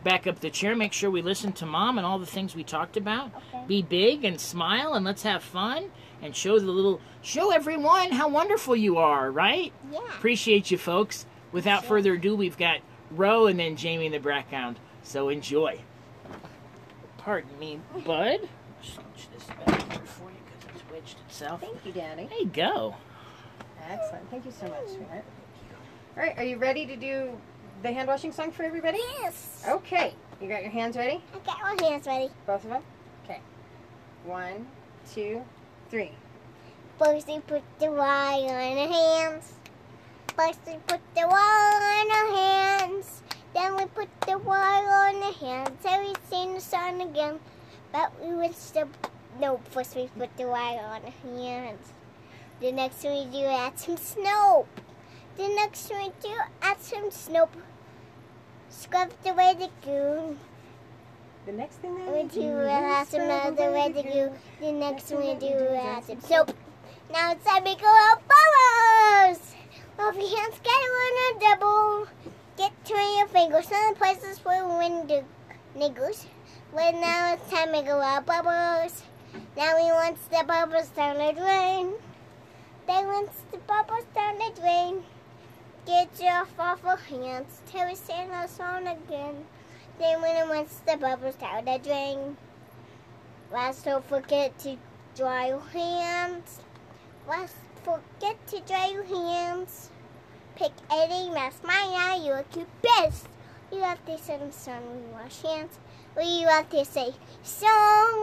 S1: back up the chair. Make sure we listen to Mom and all the things we talked about.
S3: Okay.
S1: Be big and smile and let's have fun and show the little, show everyone how wonderful you are, right?
S3: Yeah.
S1: Appreciate you, folks. Without
S3: Sure.
S1: further ado, we've got Ro and then Jamie in the background. So enjoy. Pardon me, bud. Scooch this back here for you because it's wedged itself.
S2: Thank you, Daddy.
S1: There you go.
S2: Excellent. Thank you so much, sweetheart. All right, are you ready to do the hand washing song for everybody?
S3: Yes.
S2: Okay. You got your hands ready?
S3: I got my hands ready.
S2: Both of them? Okay. One, two, three.
S3: First we put the wire on our hands. First we put the wire on our hands. Then we put the wire on the hands. Then we sing the song again. But we would still... No, first we put the wire on our hands. The next one we do add some snow. The next one we do add some snow. Scrub away the goo.
S2: The next thing that
S3: We do add some other way to goo. The next one we do add some soap. Now it's time to go out bubbles. Well, if your hands get one a double, get twenty your fingers. Some places where wind the niggles. But now it's time to go out bubbles. Now we want the bubbles down the drain. Then once the bubbles down the drain, get you off off our hands till we sing our song again. Then when it wants the bubbles down the drain, last don't forget to dry your hands. Last forget to dry your hands. Pick any mask, my eye, you look your best. You have to say the song when you wash hands. Or you have to say song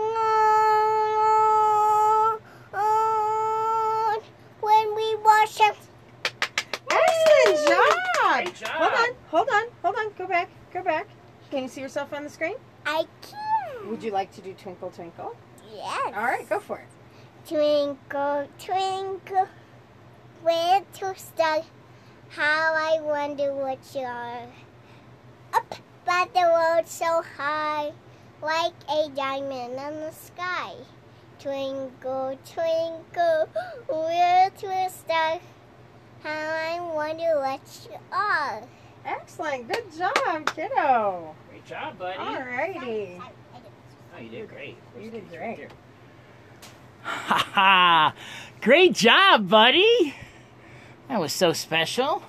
S3: on when we wash hands.
S2: Excellent job!
S1: Great job.
S2: Hold on, hold on, hold on. Go back, go back. Can you see yourself on the screen?
S3: I can.
S2: Would you like to do Twinkle Twinkle?
S3: Yes.
S2: All right, go for it.
S3: Twinkle, twinkle, little star, how I wonder what you are. Up by the world so high, like a diamond in the sky. Twinkle, twinkle, little star, how I wonder what you are.
S2: Excellent. Good job, kiddo.
S1: Great job, buddy.
S2: All righty.
S1: Oh, you did great.
S2: You did great.
S1: Ha ha! Great job, buddy! That was so special.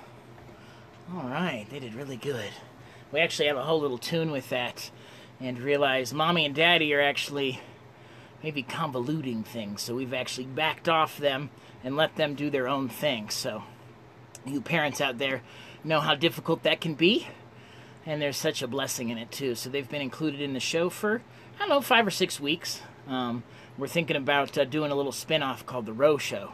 S1: All right, they did really good. We actually have a whole little tune with that and realized Mommy and Daddy are actually maybe convoluting things, so we've actually backed off them and let them do their own thing. So you parents out there know how difficult that can be, and there's such a blessing in it too. So they've been included in the show for, I don't know, five or six weeks. Um, we're thinking about uh, doing a little spin-off called The Ro Show.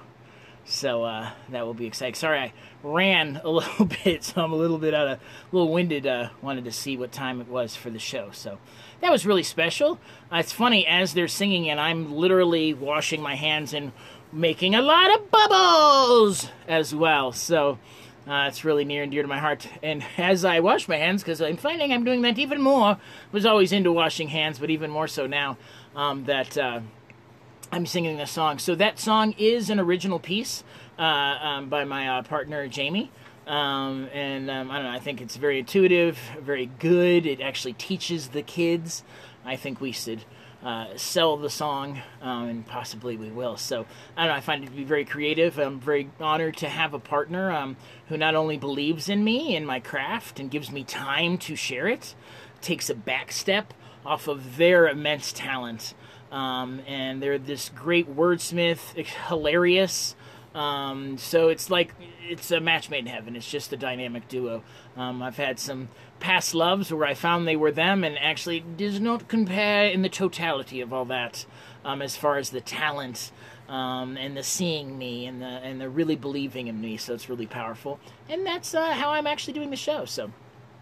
S1: So uh, that will be exciting. Sorry, I ran a little bit, so I'm a little bit out of, a little winded. Uh, wanted to see what time it was for the show. So that was really special. Uh, it's funny, as they're singing, and I'm literally washing my hands and making a lot of bubbles as well. So uh, it's really near and dear to my heart. And as I wash my hands, because I'm finding I'm doing that even more, was always into washing hands, but even more so now um, that... Uh, I'm singing this song. So that song is an original piece uh, um, by my uh, partner, Jamie. Um, and um, I don't know, I think it's very intuitive, very good. It actually teaches the kids. I think we should uh, sell the song, um, and possibly we will. So I don't know, I find it to be very creative. I'm very honored to have a partner um, who not only believes in me and my craft and gives me time to share it, takes a back step off of their immense talent. Um, and they're this great wordsmith, hilarious. Um, so it's like, it's a match made in heaven. It's just a dynamic duo. Um, I've had some past loves where I found they were them, and actually does not compare in the totality of all that, um, as far as the talent, um, and the seeing me, and the, and the really believing in me. So it's really powerful. And that's, uh, how I'm actually doing the show. So,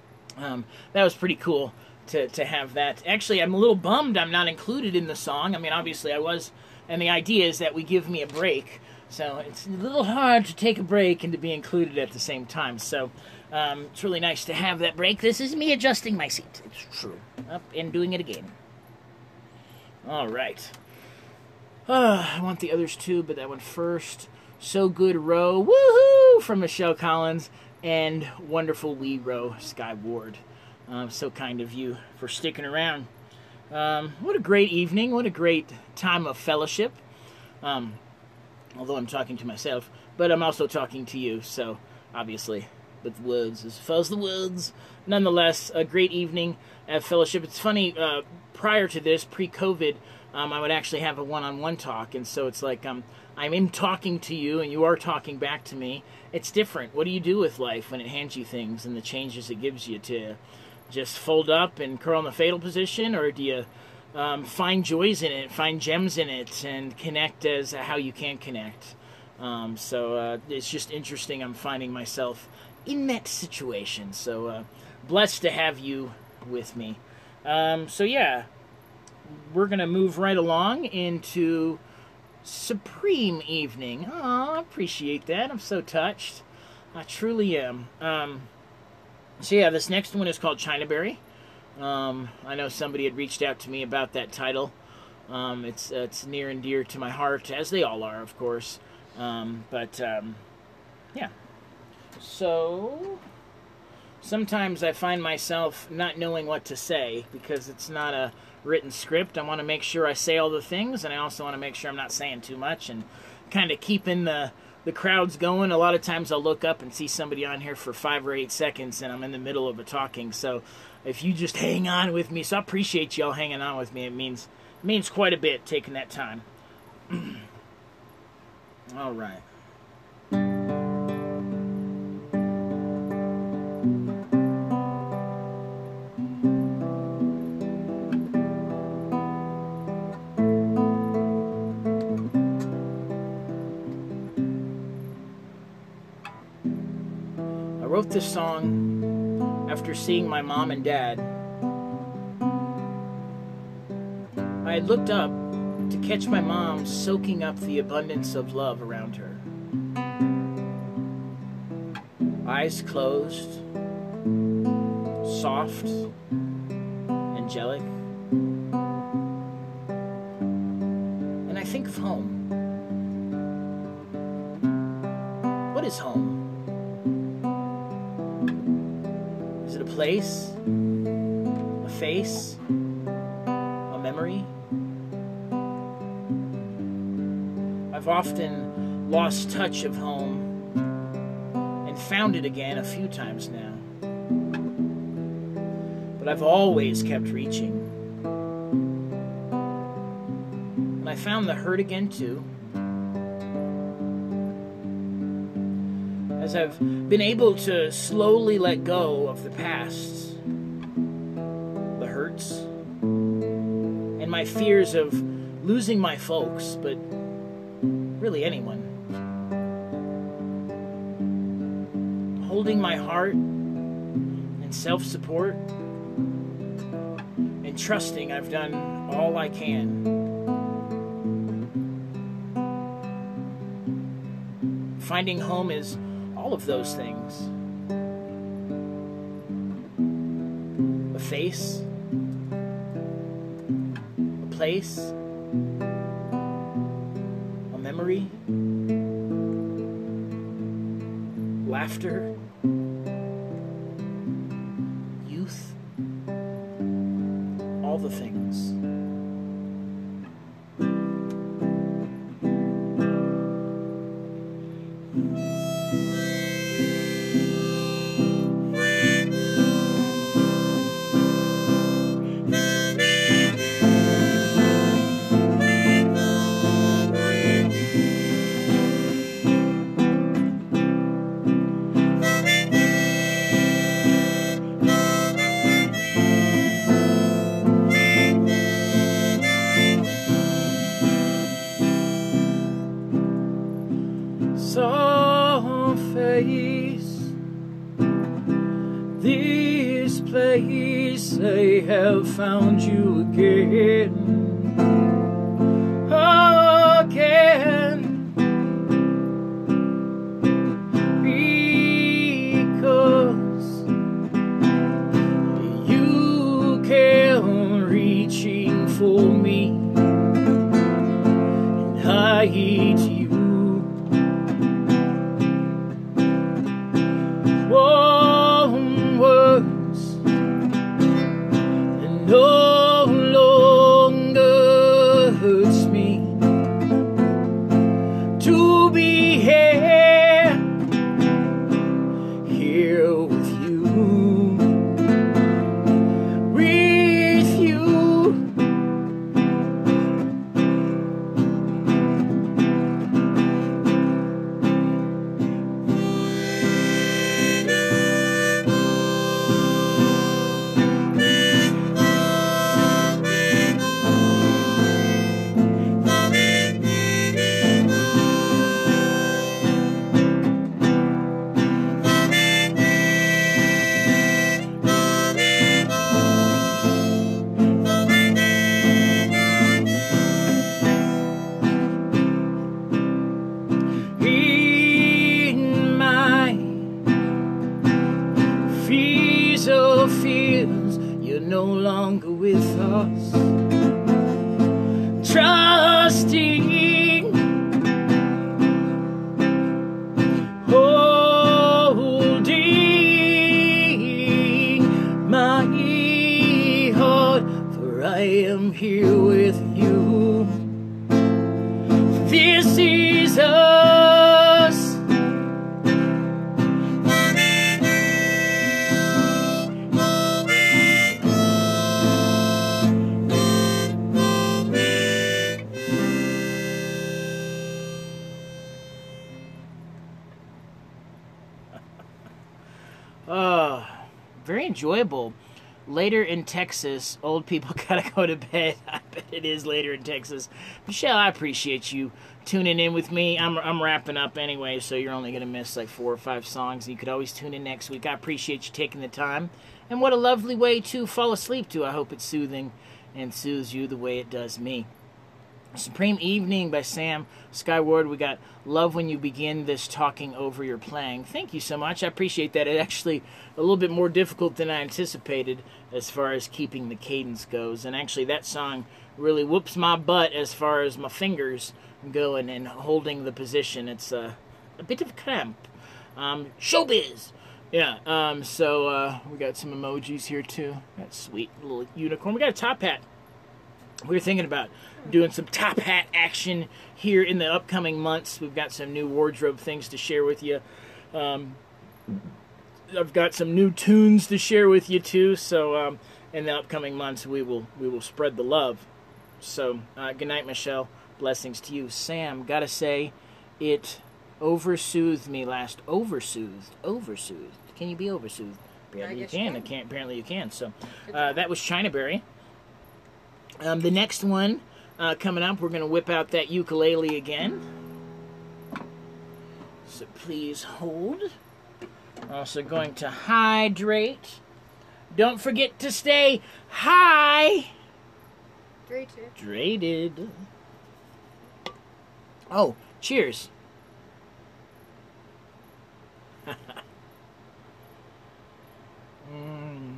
S1: um, that was pretty cool. To, to have that. Actually, I'm a little bummed I'm not included in the song. I mean, obviously I was, and the idea is that we give me a break. So it's a little hard to take a break and to be included at the same time. So um, it's really nice to have that break. This is me adjusting my seat. It's true. Up and doing it again. All right. Uh, I want the others too, but that one first. So Good Ro, woohoo, from Michelle Collins, and Wonderful Wee Ro, Sky Ward. Um, so kind of you for sticking around. Um, what a great evening. What a great time of fellowship. Um, although I'm talking to myself, but I'm also talking to you, so obviously, but the words as far as the words. Nonetheless, a great evening at fellowship. It's funny, uh, prior to this, pre-COVID, um, I would actually have a one-on-one talk, and so it's like um, I'm in talking to you, and you are talking back to me. It's different. What do you do with life when it hands you things and the changes it gives you? To just fold up and curl in the fetal position, or do you um, find joys in it, find gems in it, and connect as how you can connect? Um, so uh, it's just interesting. I'm finding myself in that situation. So uh, blessed to have you with me. Um, so yeah, we're going to move right along into Supreme Evening. Oh, I appreciate that. I'm so touched. I truly am. Um, So yeah, this next one is called Chinaberry. Um, I know somebody had reached out to me about that title. Um, it's uh, it's near and dear to my heart, as they all are, of course. Um, but um, yeah. So sometimes I find myself not knowing what to say because it's not a written script. I want to make sure I say all the things, and I also want to make sure I'm not saying too much and kind of keeping the the crowd's going. A lot of times I'll look up and see somebody on here for five or eight seconds and I'm in the middle of a talking. So if you just hang on with me, so I appreciate y'all hanging on with me. It means it means quite a bit taking that time. All right. I wrote this song after seeing my mom and dad. I had looked up to catch my mom soaking up the abundance of love around her. Eyes closed, soft, angelic. And I think of home. What is home? Is it a place? A face? A memory? I've often lost touch of home and found it again a few times now. But I've always kept reaching. And I found the hurt again too. As I've been able to slowly let go of the past, the hurts, and my fears of losing my folks, but really anyone. Holding my heart and self-support and trusting I've done all I can. Finding home is all of those things. A face, a place, a memory, laughter, youth, all the things. So face this place, I have found you again, again, because you came reaching for me, and I eat you. Warm words no longer with us. Trusting, holding my heart, for I am here with you. This is us. Oh, very enjoyable. Later in Texas, old people gotta go to bed. I bet it is later in Texas. Michelle, I appreciate you tuning in with me. I'm I'm wrapping up anyway, so you're only gonna miss like four or five songs. You could always tune in next week. I appreciate you taking the time. And what a lovely way to fall asleep to. I hope it's soothing and soothes you the way it does me. Supreme Evening by Sam Skyward. We got Love When You Begin This Talking Over Your Playing. Thank you so much. I appreciate that. It's actually a little bit more difficult than I anticipated as far as keeping the cadence goes. And actually that song really whoops my butt as far as my fingers go and, and holding the position. It's uh, a bit of cramp. Um, showbiz! Yeah, um, so uh, we got some emojis here too. That sweet little unicorn. We got a top hat. We were thinking about doing some top hat action here in the upcoming months. We've got some new wardrobe things to share with you. Um, I've got some new tunes to share with you too. So um, in the upcoming months, we will we will spread the love. So uh, good night, Michelle. Blessings to you, Sam. Gotta say, it oversoothed me last. Oversoothed. Oversoothed. Can you be oversoothed? Apparently you can. You can. Apparently you can. So uh, that was Chinaberry. Um, the next one uh, coming up, we're going to whip out that ukulele again. So please hold. Also going to hydrate. Don't forget to stay high.
S2: Hydrated.
S1: Hydrated. Oh, cheers. mm.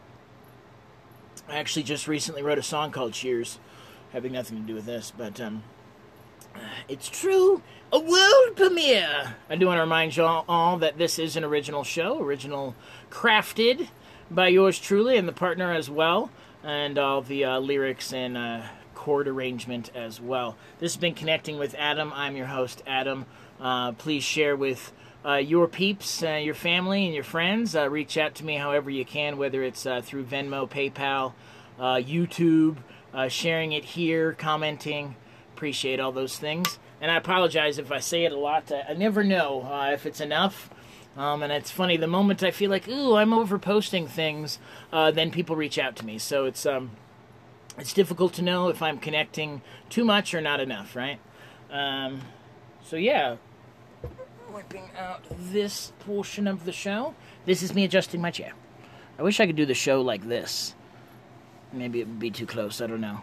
S1: I actually just recently wrote a song called Cheers, having nothing to do with this, but um, it's true, a world premiere. I do want to remind you all, all that this is an original show, original crafted by yours truly and the partner as well, and all the uh, lyrics and uh, chord arrangement as well. This has been Connecting with Adam. I'm your host, Adam. Uh, please share with Uh, your peeps, uh, your family, and your friends. Uh, reach out to me however you can, whether it's uh, through Venmo, PayPal, uh, YouTube, uh, sharing it here, commenting. Appreciate all those things. And I apologize if I say it a lot. I, I never know uh, if it's enough. Um, and it's funny, the moment I feel like, ooh, I'm over-posting things, uh, then people reach out to me. So it's um, it's difficult to know if I'm connecting too much or not enough, right? Um, so yeah. Wiping out this portion of the show. This is me adjusting my chair. I wish I could do the show like this. Maybe it would be too close, I don't know.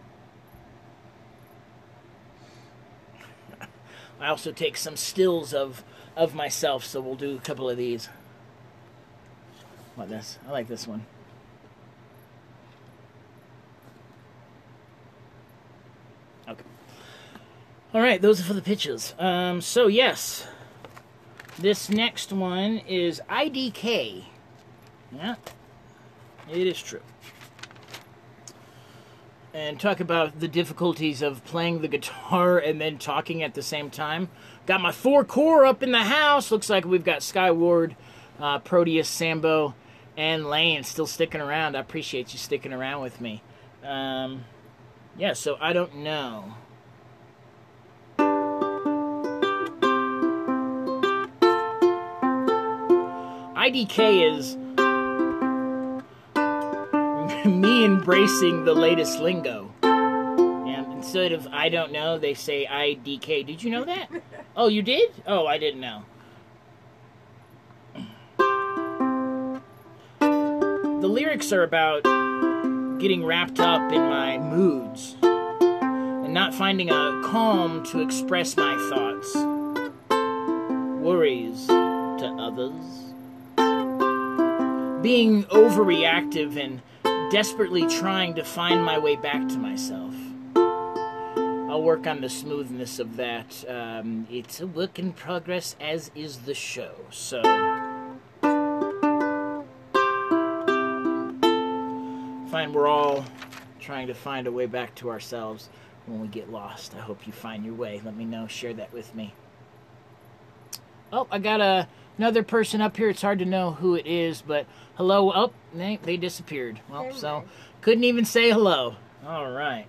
S1: I also take some stills of, of myself, so we'll do a couple of these. What this? I like this one. Okay. Alright, those are for the pictures. Um, so yes. This next one is I D K. Yeah, it is true. And talk about the difficulties of playing the guitar and then talking at the same time. Got my four core up in the house. Looks like we've got Skyward, uh, Proteus, Sambo, and Lane still sticking around. I appreciate you sticking around with me. Um, yeah, so I don't know. I D K is me embracing the latest lingo. And instead of I don't know, they say I D K. Did you know that? Oh, you did? Oh, I didn't know. The lyrics are about getting wrapped up in my moods and not finding a calm to express my thoughts. Worries to others. Being overreactive and desperately trying to find my way back to myself. I'll work on the smoothness of that. Um, it's a work in progress, as is the show. So, find we're all trying to find a way back to ourselves when we get lost. I hope you find your way. Let me know. Share that with me. Oh, I got a, another person up here. It's hard to know who it is, but hello. Oh, they, they disappeared. Well,
S2: Never
S1: so
S2: mind.
S1: couldn't even say hello. All right.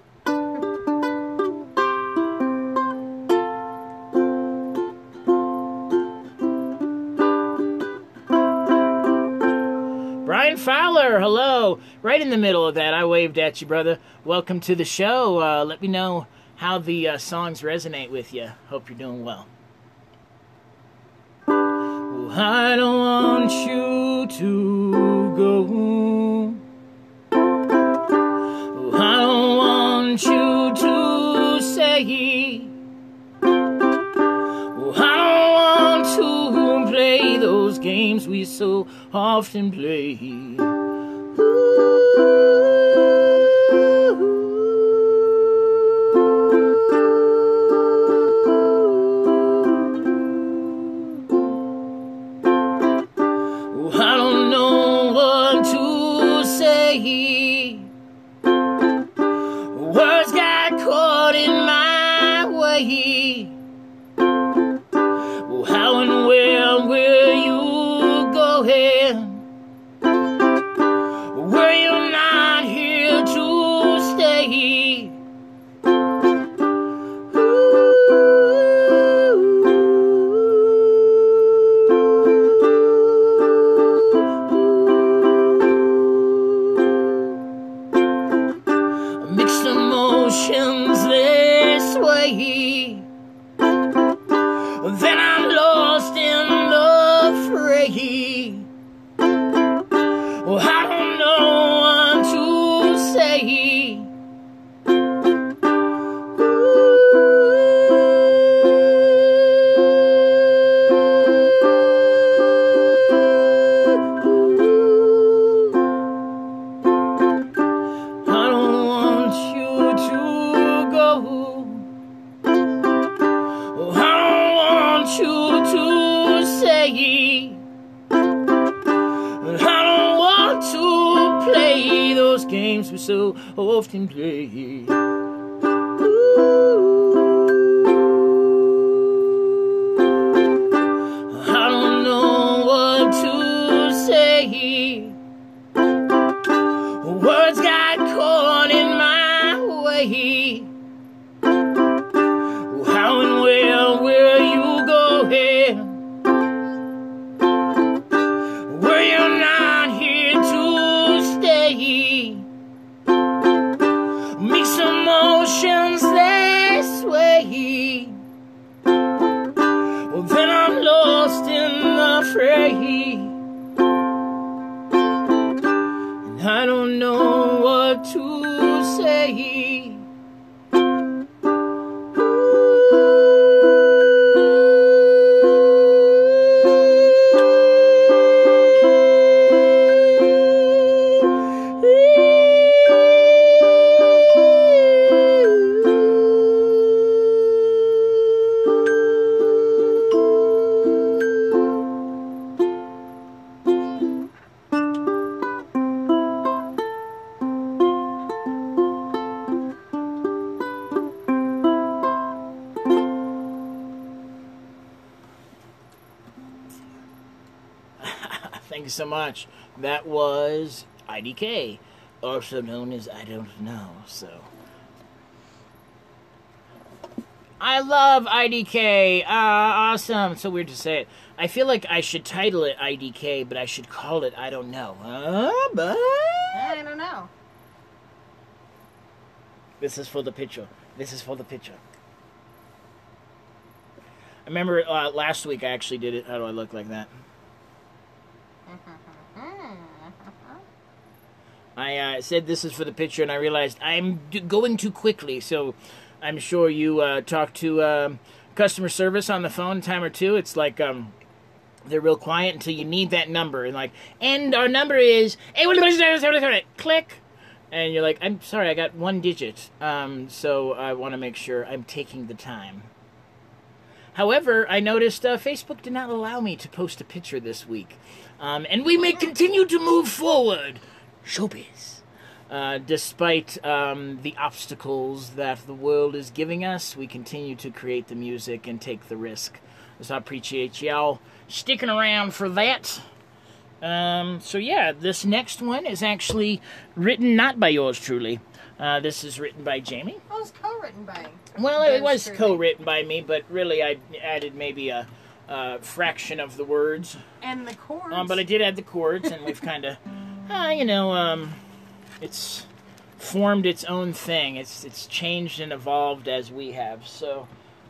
S1: Brian Fowler, hello. Right in the middle of that, I waved at you, brother. Welcome to the show. Uh, let me know how the uh, songs resonate with you. Hope you're doing well. Oh, I don't want you to go. Oh, I don't want you to say. Oh, I don't want to play those games we so often play. Oh, I don't know what to say. Words got caught in my way. Oh, how and where will you go here? Were you not here to stay? Mixed emotions this way. Then I'm lost in the fray. Oh, I don't know what to say. I don't want you to go. Oh, I don't want you to say. I don't want to play those games we so often play. I don't know what to say. Words got caught in my way. How and where will you go here? Were you not here to stay? Mixed emotions this way. Well, then I'm lost in the fray. And I don't know what to say. Thank you so much. That was I D K, also known as I Don't Know. So I love I D K. Uh, awesome. So weird to say it. I feel like I should title it I D K, but I should call it I Don't Know. Uh, but
S2: I don't know.
S1: this is for the picture. This is for the picture. I remember uh, last week I actually did it. How do I look like that? I uh, said this is for the picture, and I realized I'm d- going too quickly, so I'm sure you uh, talk to uh, customer service on the phone a time or two. It's like um, they're real quiet until you need that number. And like, and our number is... Click. And you're like, I'm sorry, I got one digit. Um, so I want to make sure I'm taking the time. However, I noticed uh, Facebook did not allow me to post a picture this week. Um, and we may continue to move forward. Showbiz. Uh, despite um, the obstacles that the world is giving us, we continue to create the music and take the risk. So I appreciate y'all sticking around for that. Um, so yeah, this next one is actually written not by yours truly. Uh, this is written by Jamie.
S2: Oh, it's co-written by.
S1: Well, it was co-written by me, but really I added maybe a, a fraction of the words.
S2: And the chords.
S1: Um, but I did add the chords, and we've kind of, uh, you know, um, it's formed its own thing. It's it's changed and evolved as we have. So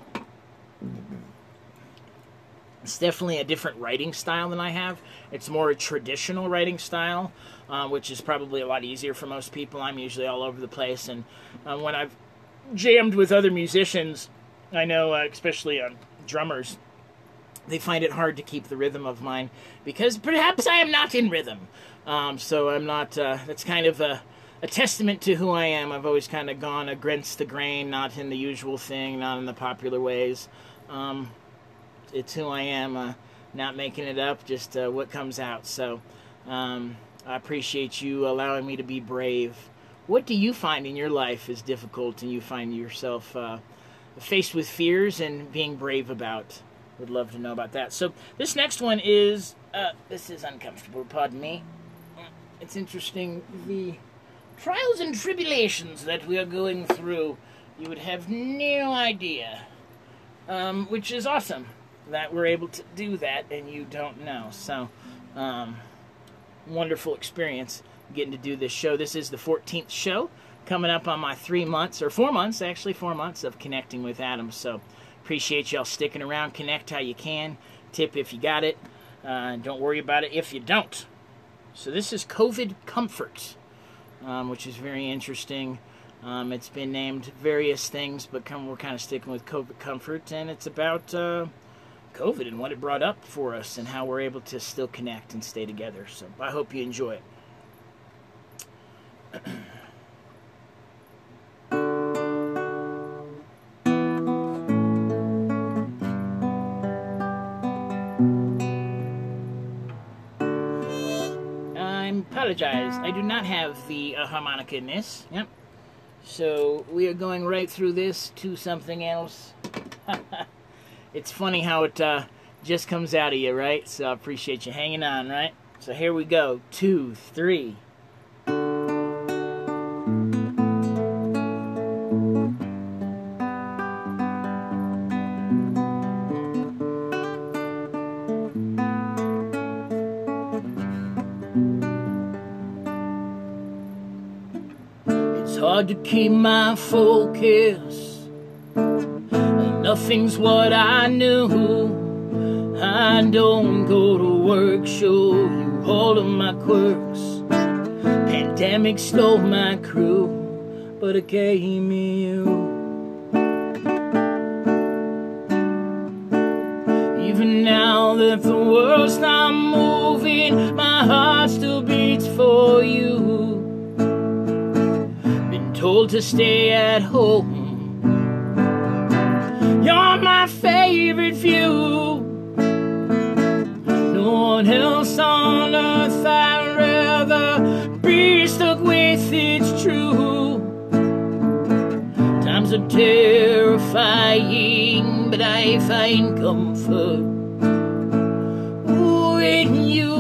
S1: it's definitely a different writing style than I have. It's more a traditional writing style, uh, which is probably a lot easier for most people. I'm usually all over the place, and uh, when I've jammed with other musicians, I know, uh, especially uh, drummers, they find it hard to keep the rhythm of mine because perhaps I am not in rhythm. Um, so I'm not, uh, that's kind of a, a testament to who I am. I've always kind of gone against the grain, not in the usual thing, not in the popular ways. Um, it's who I am, uh, not making it up, just uh, what comes out. So um, I appreciate you allowing me to be brave. What do you find in your life is difficult and you find yourself uh, faced with fears and being brave about? Would love to know about that. So this next one is, uh, this is uncomfortable, pardon me. It's interesting, the trials and tribulations that we are going through, you would have no idea. Um, which is awesome that we're able to do that and you don't know. So, um, wonderful experience getting to do this show. This is the fourteenth show coming up on my three months, or four months, actually, four months of connecting with Adam. So, appreciate y'all sticking around. Connect how you can. Tip if you got it. Uh, don't worry about it if you don't. So this is COVID Comfort, um, which is very interesting. Um, it's been named various things, but come, we're kind of sticking with COVID Comfort, and it's about uh, COVID and what it brought up for us and how we're able to still connect and stay together. So I hope you enjoy it. Apologize. I do not have the uh, harmonica in this. Yep. So we are going right through this to something else. It's funny how it uh, just comes out of you, right? So I appreciate you hanging on, right? So here we go. Two, three. Hard to keep my focus. Nothing's what I knew. I don't go to work, show you all of my quirks. Pandemic stole my crew, but it gave me you. Even now that the world's not moving, my heart still beats for you. Told to stay at home. You're my favorite view. No one else on earth I'd rather be stuck with, it's true. Times are terrifying, but I find comfort in you.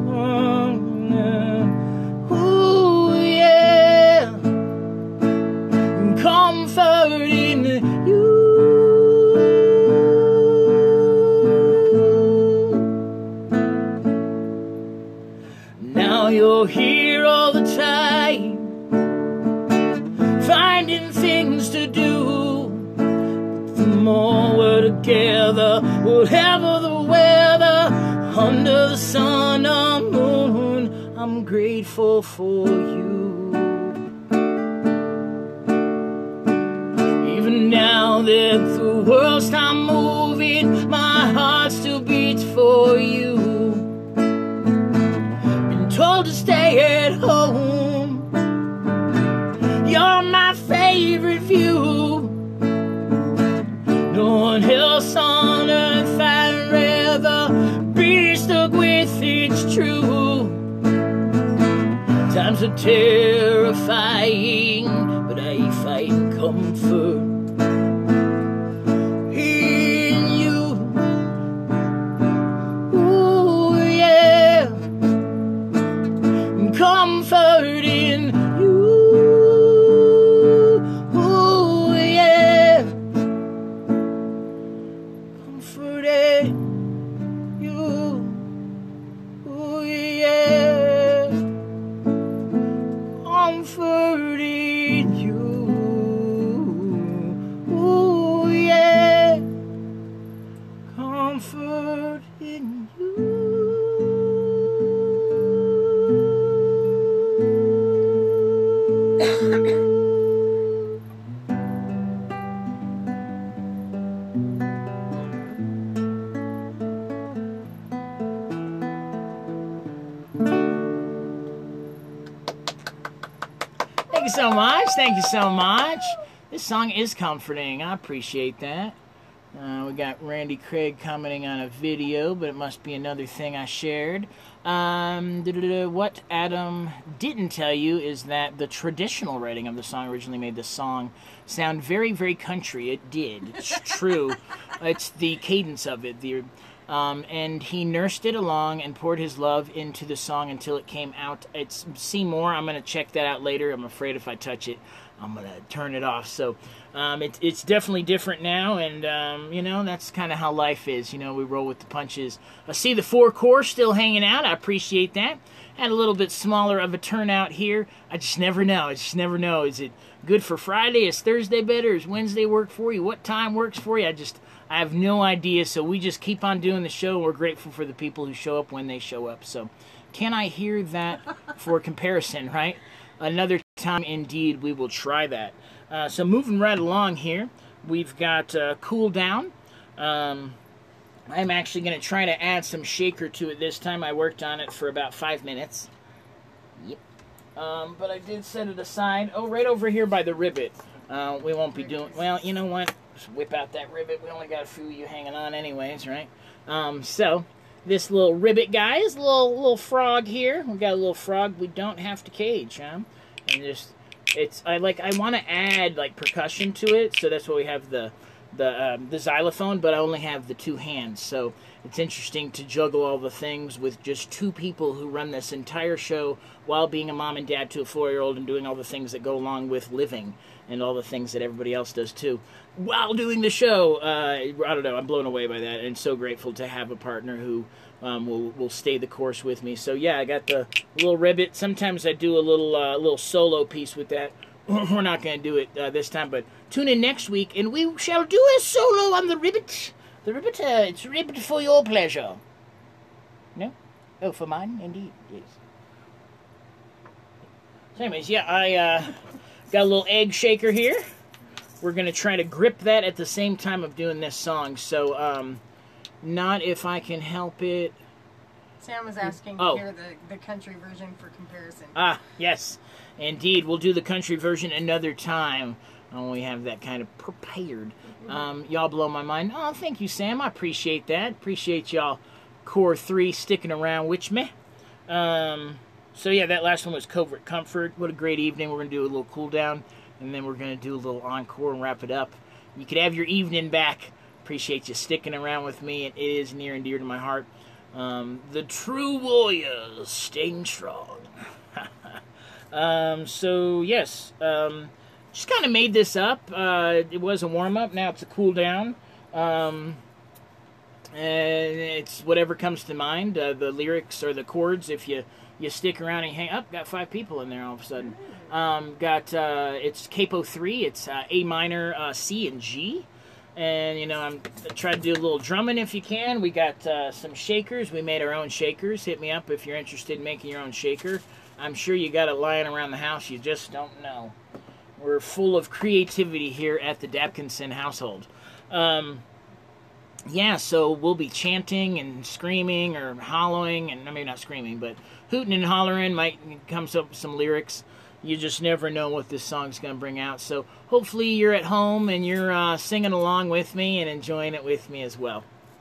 S1: Comfort in you. Now you're here all the time, finding things to do. The more we're together, whatever the weather, under the sun or moon, I'm grateful for you. Now that the world's not moving, my heart still beats for you. to stay at home. You're my favorite view. No one else on earth I'd rather be stuck with, it's true. Times are terrifying, but I find comfort in you. Ooh, yeah. Comfort in you. Ooh, yeah. Comfort in you. Ooh, yeah. Comfort in you. Ooh, yeah. Comfort in you. Thank you so much. Thank you so much. This song is comforting. I appreciate that. Uh, we got Randy Craig commenting on a video, but it must be another thing I shared. Um, what Adam didn't tell you is that the traditional writing of the song originally made the song sound very, very country. It did. It's true. It's the cadence of it. The Um, and he nursed it along and poured his love into the song until it came out. It's Seymour. I'm going to check that out later. I'm afraid if I touch it, I'm going to turn it off. So um, it, it's definitely different now, and, um, you know, that's kind of how life is. You know, we roll with the punches. I see the four core still hanging out. I appreciate that. Had a little bit smaller of a turnout here. I just never know. I just never know. Is it good for Friday? Is Thursday better? Is Wednesday work for you? What time works for you? I just... I have no idea, so we just keep on doing the show. We're grateful for the people who show up when they show up. So can I hear that for comparison, right? Another time, indeed, we will try that. Uh, so moving right along here, we've got uh, Cool Down. Um, I'm actually going to try to add some shaker to it this time. I worked on it for about five minutes. Yep. Um, but I did set it aside. Oh, right over here by the ribbit. Uh, we won't be doing... Well, you know what? Just whip out that ribbit. We only got a few of you hanging on anyways, right? Um, so, this little ribbit guy is a little, little frog here. We got a little frog we don't have to cage, huh? And just... It's... I like... I want to add, like, percussion to it, so that's why we have the... The, um, the xylophone, but I only have the two hands, so it's interesting to juggle all the things with just two people who run this entire show while being a mom and dad to a four-year-old and doing all the things that go along with living and all the things that everybody else does too while doing the show. Uh, I don't know, I'm blown away by that, and so grateful to have a partner who um, will, will stay the course with me. So yeah, I got the little ribbit. Sometimes I do a little, uh, little solo piece with that. We're not going to do it uh, this time, but tune in next week, and we shall do a solo on the ribbit. The ribbit, uh, it's ribbit for your pleasure. No? Oh, for mine? Indeed, yes. So anyways, yeah, I uh, got a little egg shaker here. We're going to try to grip that at the same time of doing this song, so um, not if I can help it.
S2: Sam was asking
S1: oh.
S2: to hear the, the country version for comparison.
S1: Ah, yes. Indeed, we'll do the country version another time when we have that kind of prepared. Um, y'all blow my mind. Oh, thank you, Sam. I appreciate that. Appreciate y'all Core three sticking around with me. Um, so, yeah, that last one was Covert Comfort. What a great evening. We're going to do a little cool down, and then we're going to do a little encore and wrap it up. You could have your evening back. Appreciate you sticking around with me. It is near and dear to my heart. Um, the true warriors staying strong. Um, so, yes, um, just kind of made this up. Uh, it was a warm-up. Now it's a cool-down. Um, and it's whatever comes to mind. Uh, the lyrics or the chords, if you, you stick around and hang up, got five people in there all of a sudden. Um, got, uh, it's Capo three. It's uh, A minor, uh, C, and G. And, you know, I'm trying to do a little drumming if you can. We got uh, some shakers. We made our own shakers. Hit me up if you're interested in making your own shaker. I'm sure you got it lying around the house. You just don't know. We're full of creativity here at the Dapkinson household. Um, yeah, so we'll be chanting and screaming or hollering, and I mean not screaming, but hooting and hollering. Might come up with some lyrics. You just never know what this song's going to bring out. So hopefully you're at home and you're uh, singing along with me and enjoying it with me as well.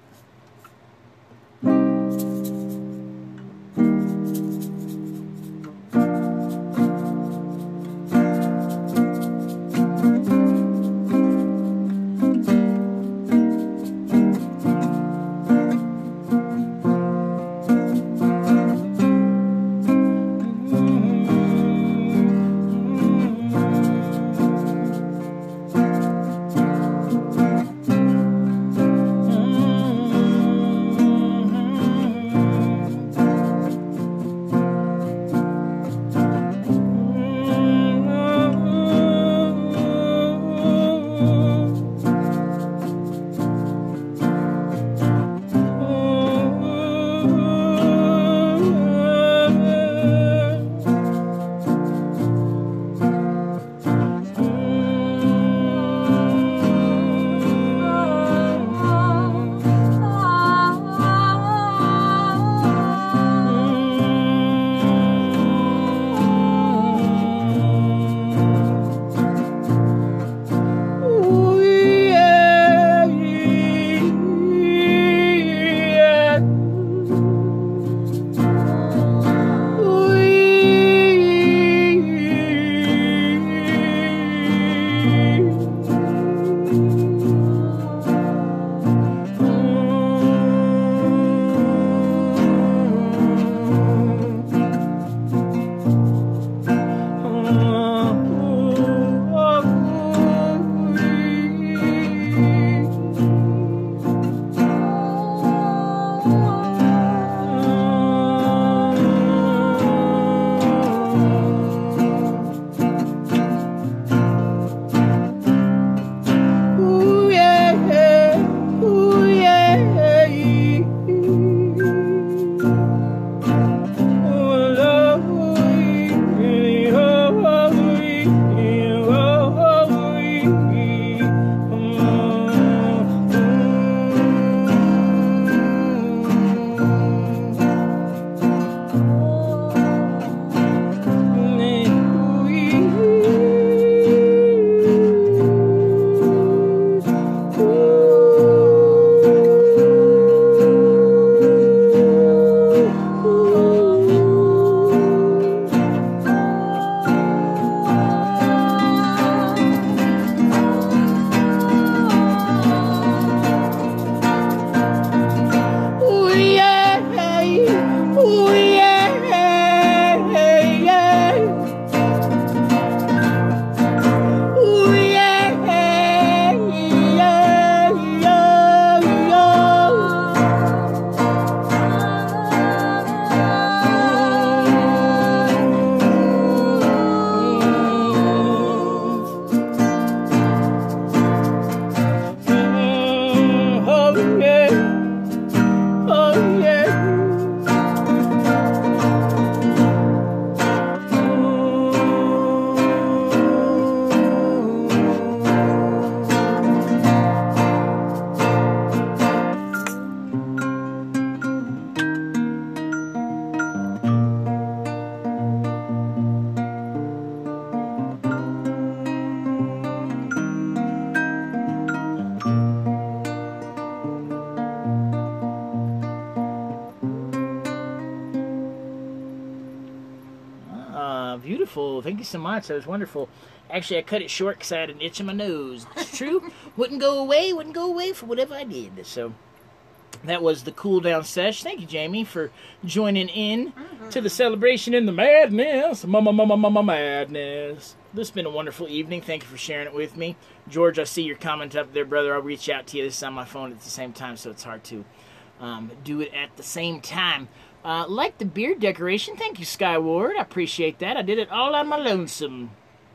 S1: Beautiful. Thank you so much. That was wonderful. Actually, I cut it short because I had an itch in my nose. It's true. Wouldn't go away. Wouldn't go away for whatever I did. So that was the cool down sesh. Thank you, Jamie, for joining in mm-hmm. to the celebration in the madness. Mama, mama, mama, madness. This has been a wonderful evening. Thank you for sharing it with me. George, I see your comment up there, brother. I'll reach out to you. This is on my phone at the same time, so it's hard to um, do it at the same time. Uh, like the beard decoration. Thank you, Skyward. I appreciate that. I did it all on my lonesome.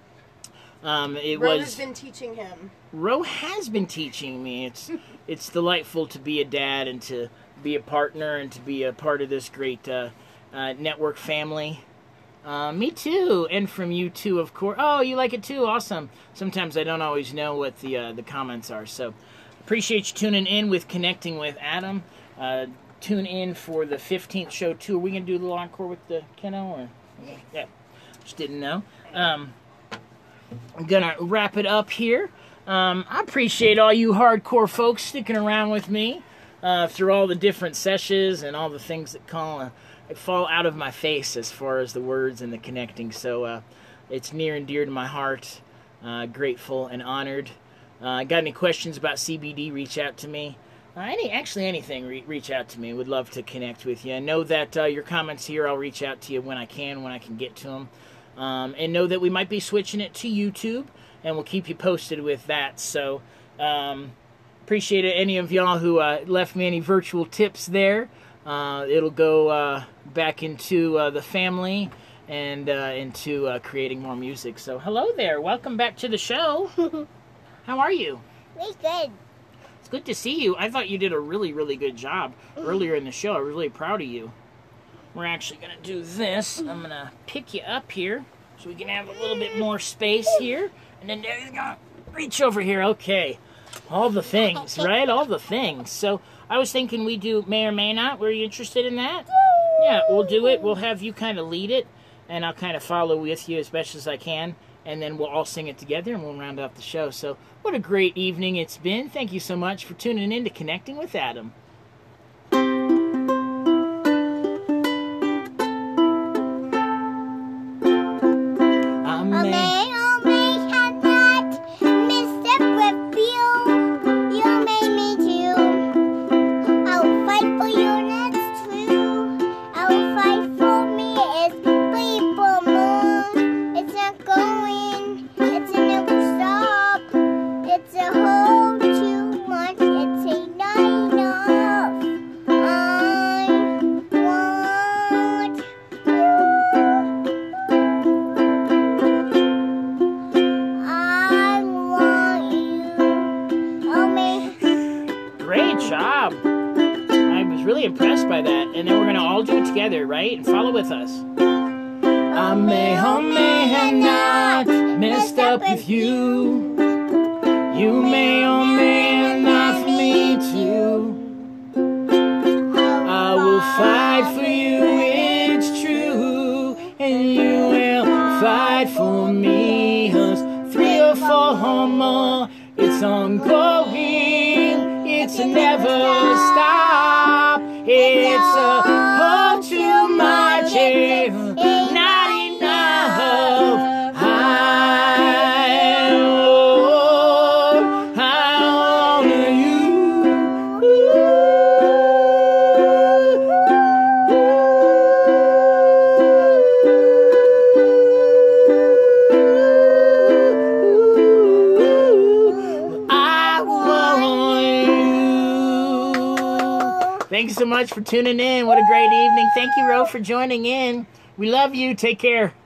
S1: Um, it
S2: Ro
S1: was.
S2: has been teaching him.
S1: Ro has been teaching me. It's it's delightful to be a dad and to be a partner and to be a part of this great uh, uh, network family. Uh, me too, and from you too, of course. Oh, you like it too? Awesome. Sometimes I don't always know what the uh, the comments are, so appreciate you tuning in with Connecting with Adam. Uh, tune in for the fifteenth show, too. Are we going to do the encore with the kiddo? Or? Yeah, just didn't know. Um, I'm going to wrap it up here. Um, I appreciate all you hardcore folks sticking around with me uh, through all the different sessions and all the things that call, uh, fall out of my face as far as the words and the connecting. So uh, it's near and dear to my heart. Uh, grateful and honored. Uh, got any questions about C B D, reach out to me. Uh, any, actually anything, re- reach out to me. Would love to connect with you. And know that uh, your comments here, I'll reach out to you when I can, when I can get to them. Um, and know that we might be switching it to YouTube, and we'll keep you posted with that. So, um, appreciate it. Any of y'all who uh, left me any virtual tips there. Uh, it'll go uh, back into uh, the family and uh, into uh, creating more music. So, hello there. Welcome back to the show. How are you?
S3: Very good.
S1: It's good to see you. I thought you did a really, really good job earlier in the show. I'm really proud of you. We're actually going to do this. I'm going to pick you up here so we can have a little bit more space here. And then there you go. Reach over here. Okay. All the things, right? All the things. So I was thinking we do may or may not. Were you interested in that? Yeah, we'll do it. We'll have you kind of lead it, and I'll kind of follow with you as best as I can. And then we'll all sing it together, and we'll round out the show. So what a great evening it's been. Thank you so much for tuning in to Connecting with Adam. Right? And follow with us. I may or may have not messed up with you. You may or may have not for me too. I will fight for you, it's true. And you will fight for me. Us three or four or more. It's ongoing. It's a never stop. It's a hold to my chair, not enough. I, oh, I honor you. I want you. Thanks so much for tuning in. What a great evening. Thank you, Ro, for joining in. We love you. Take care.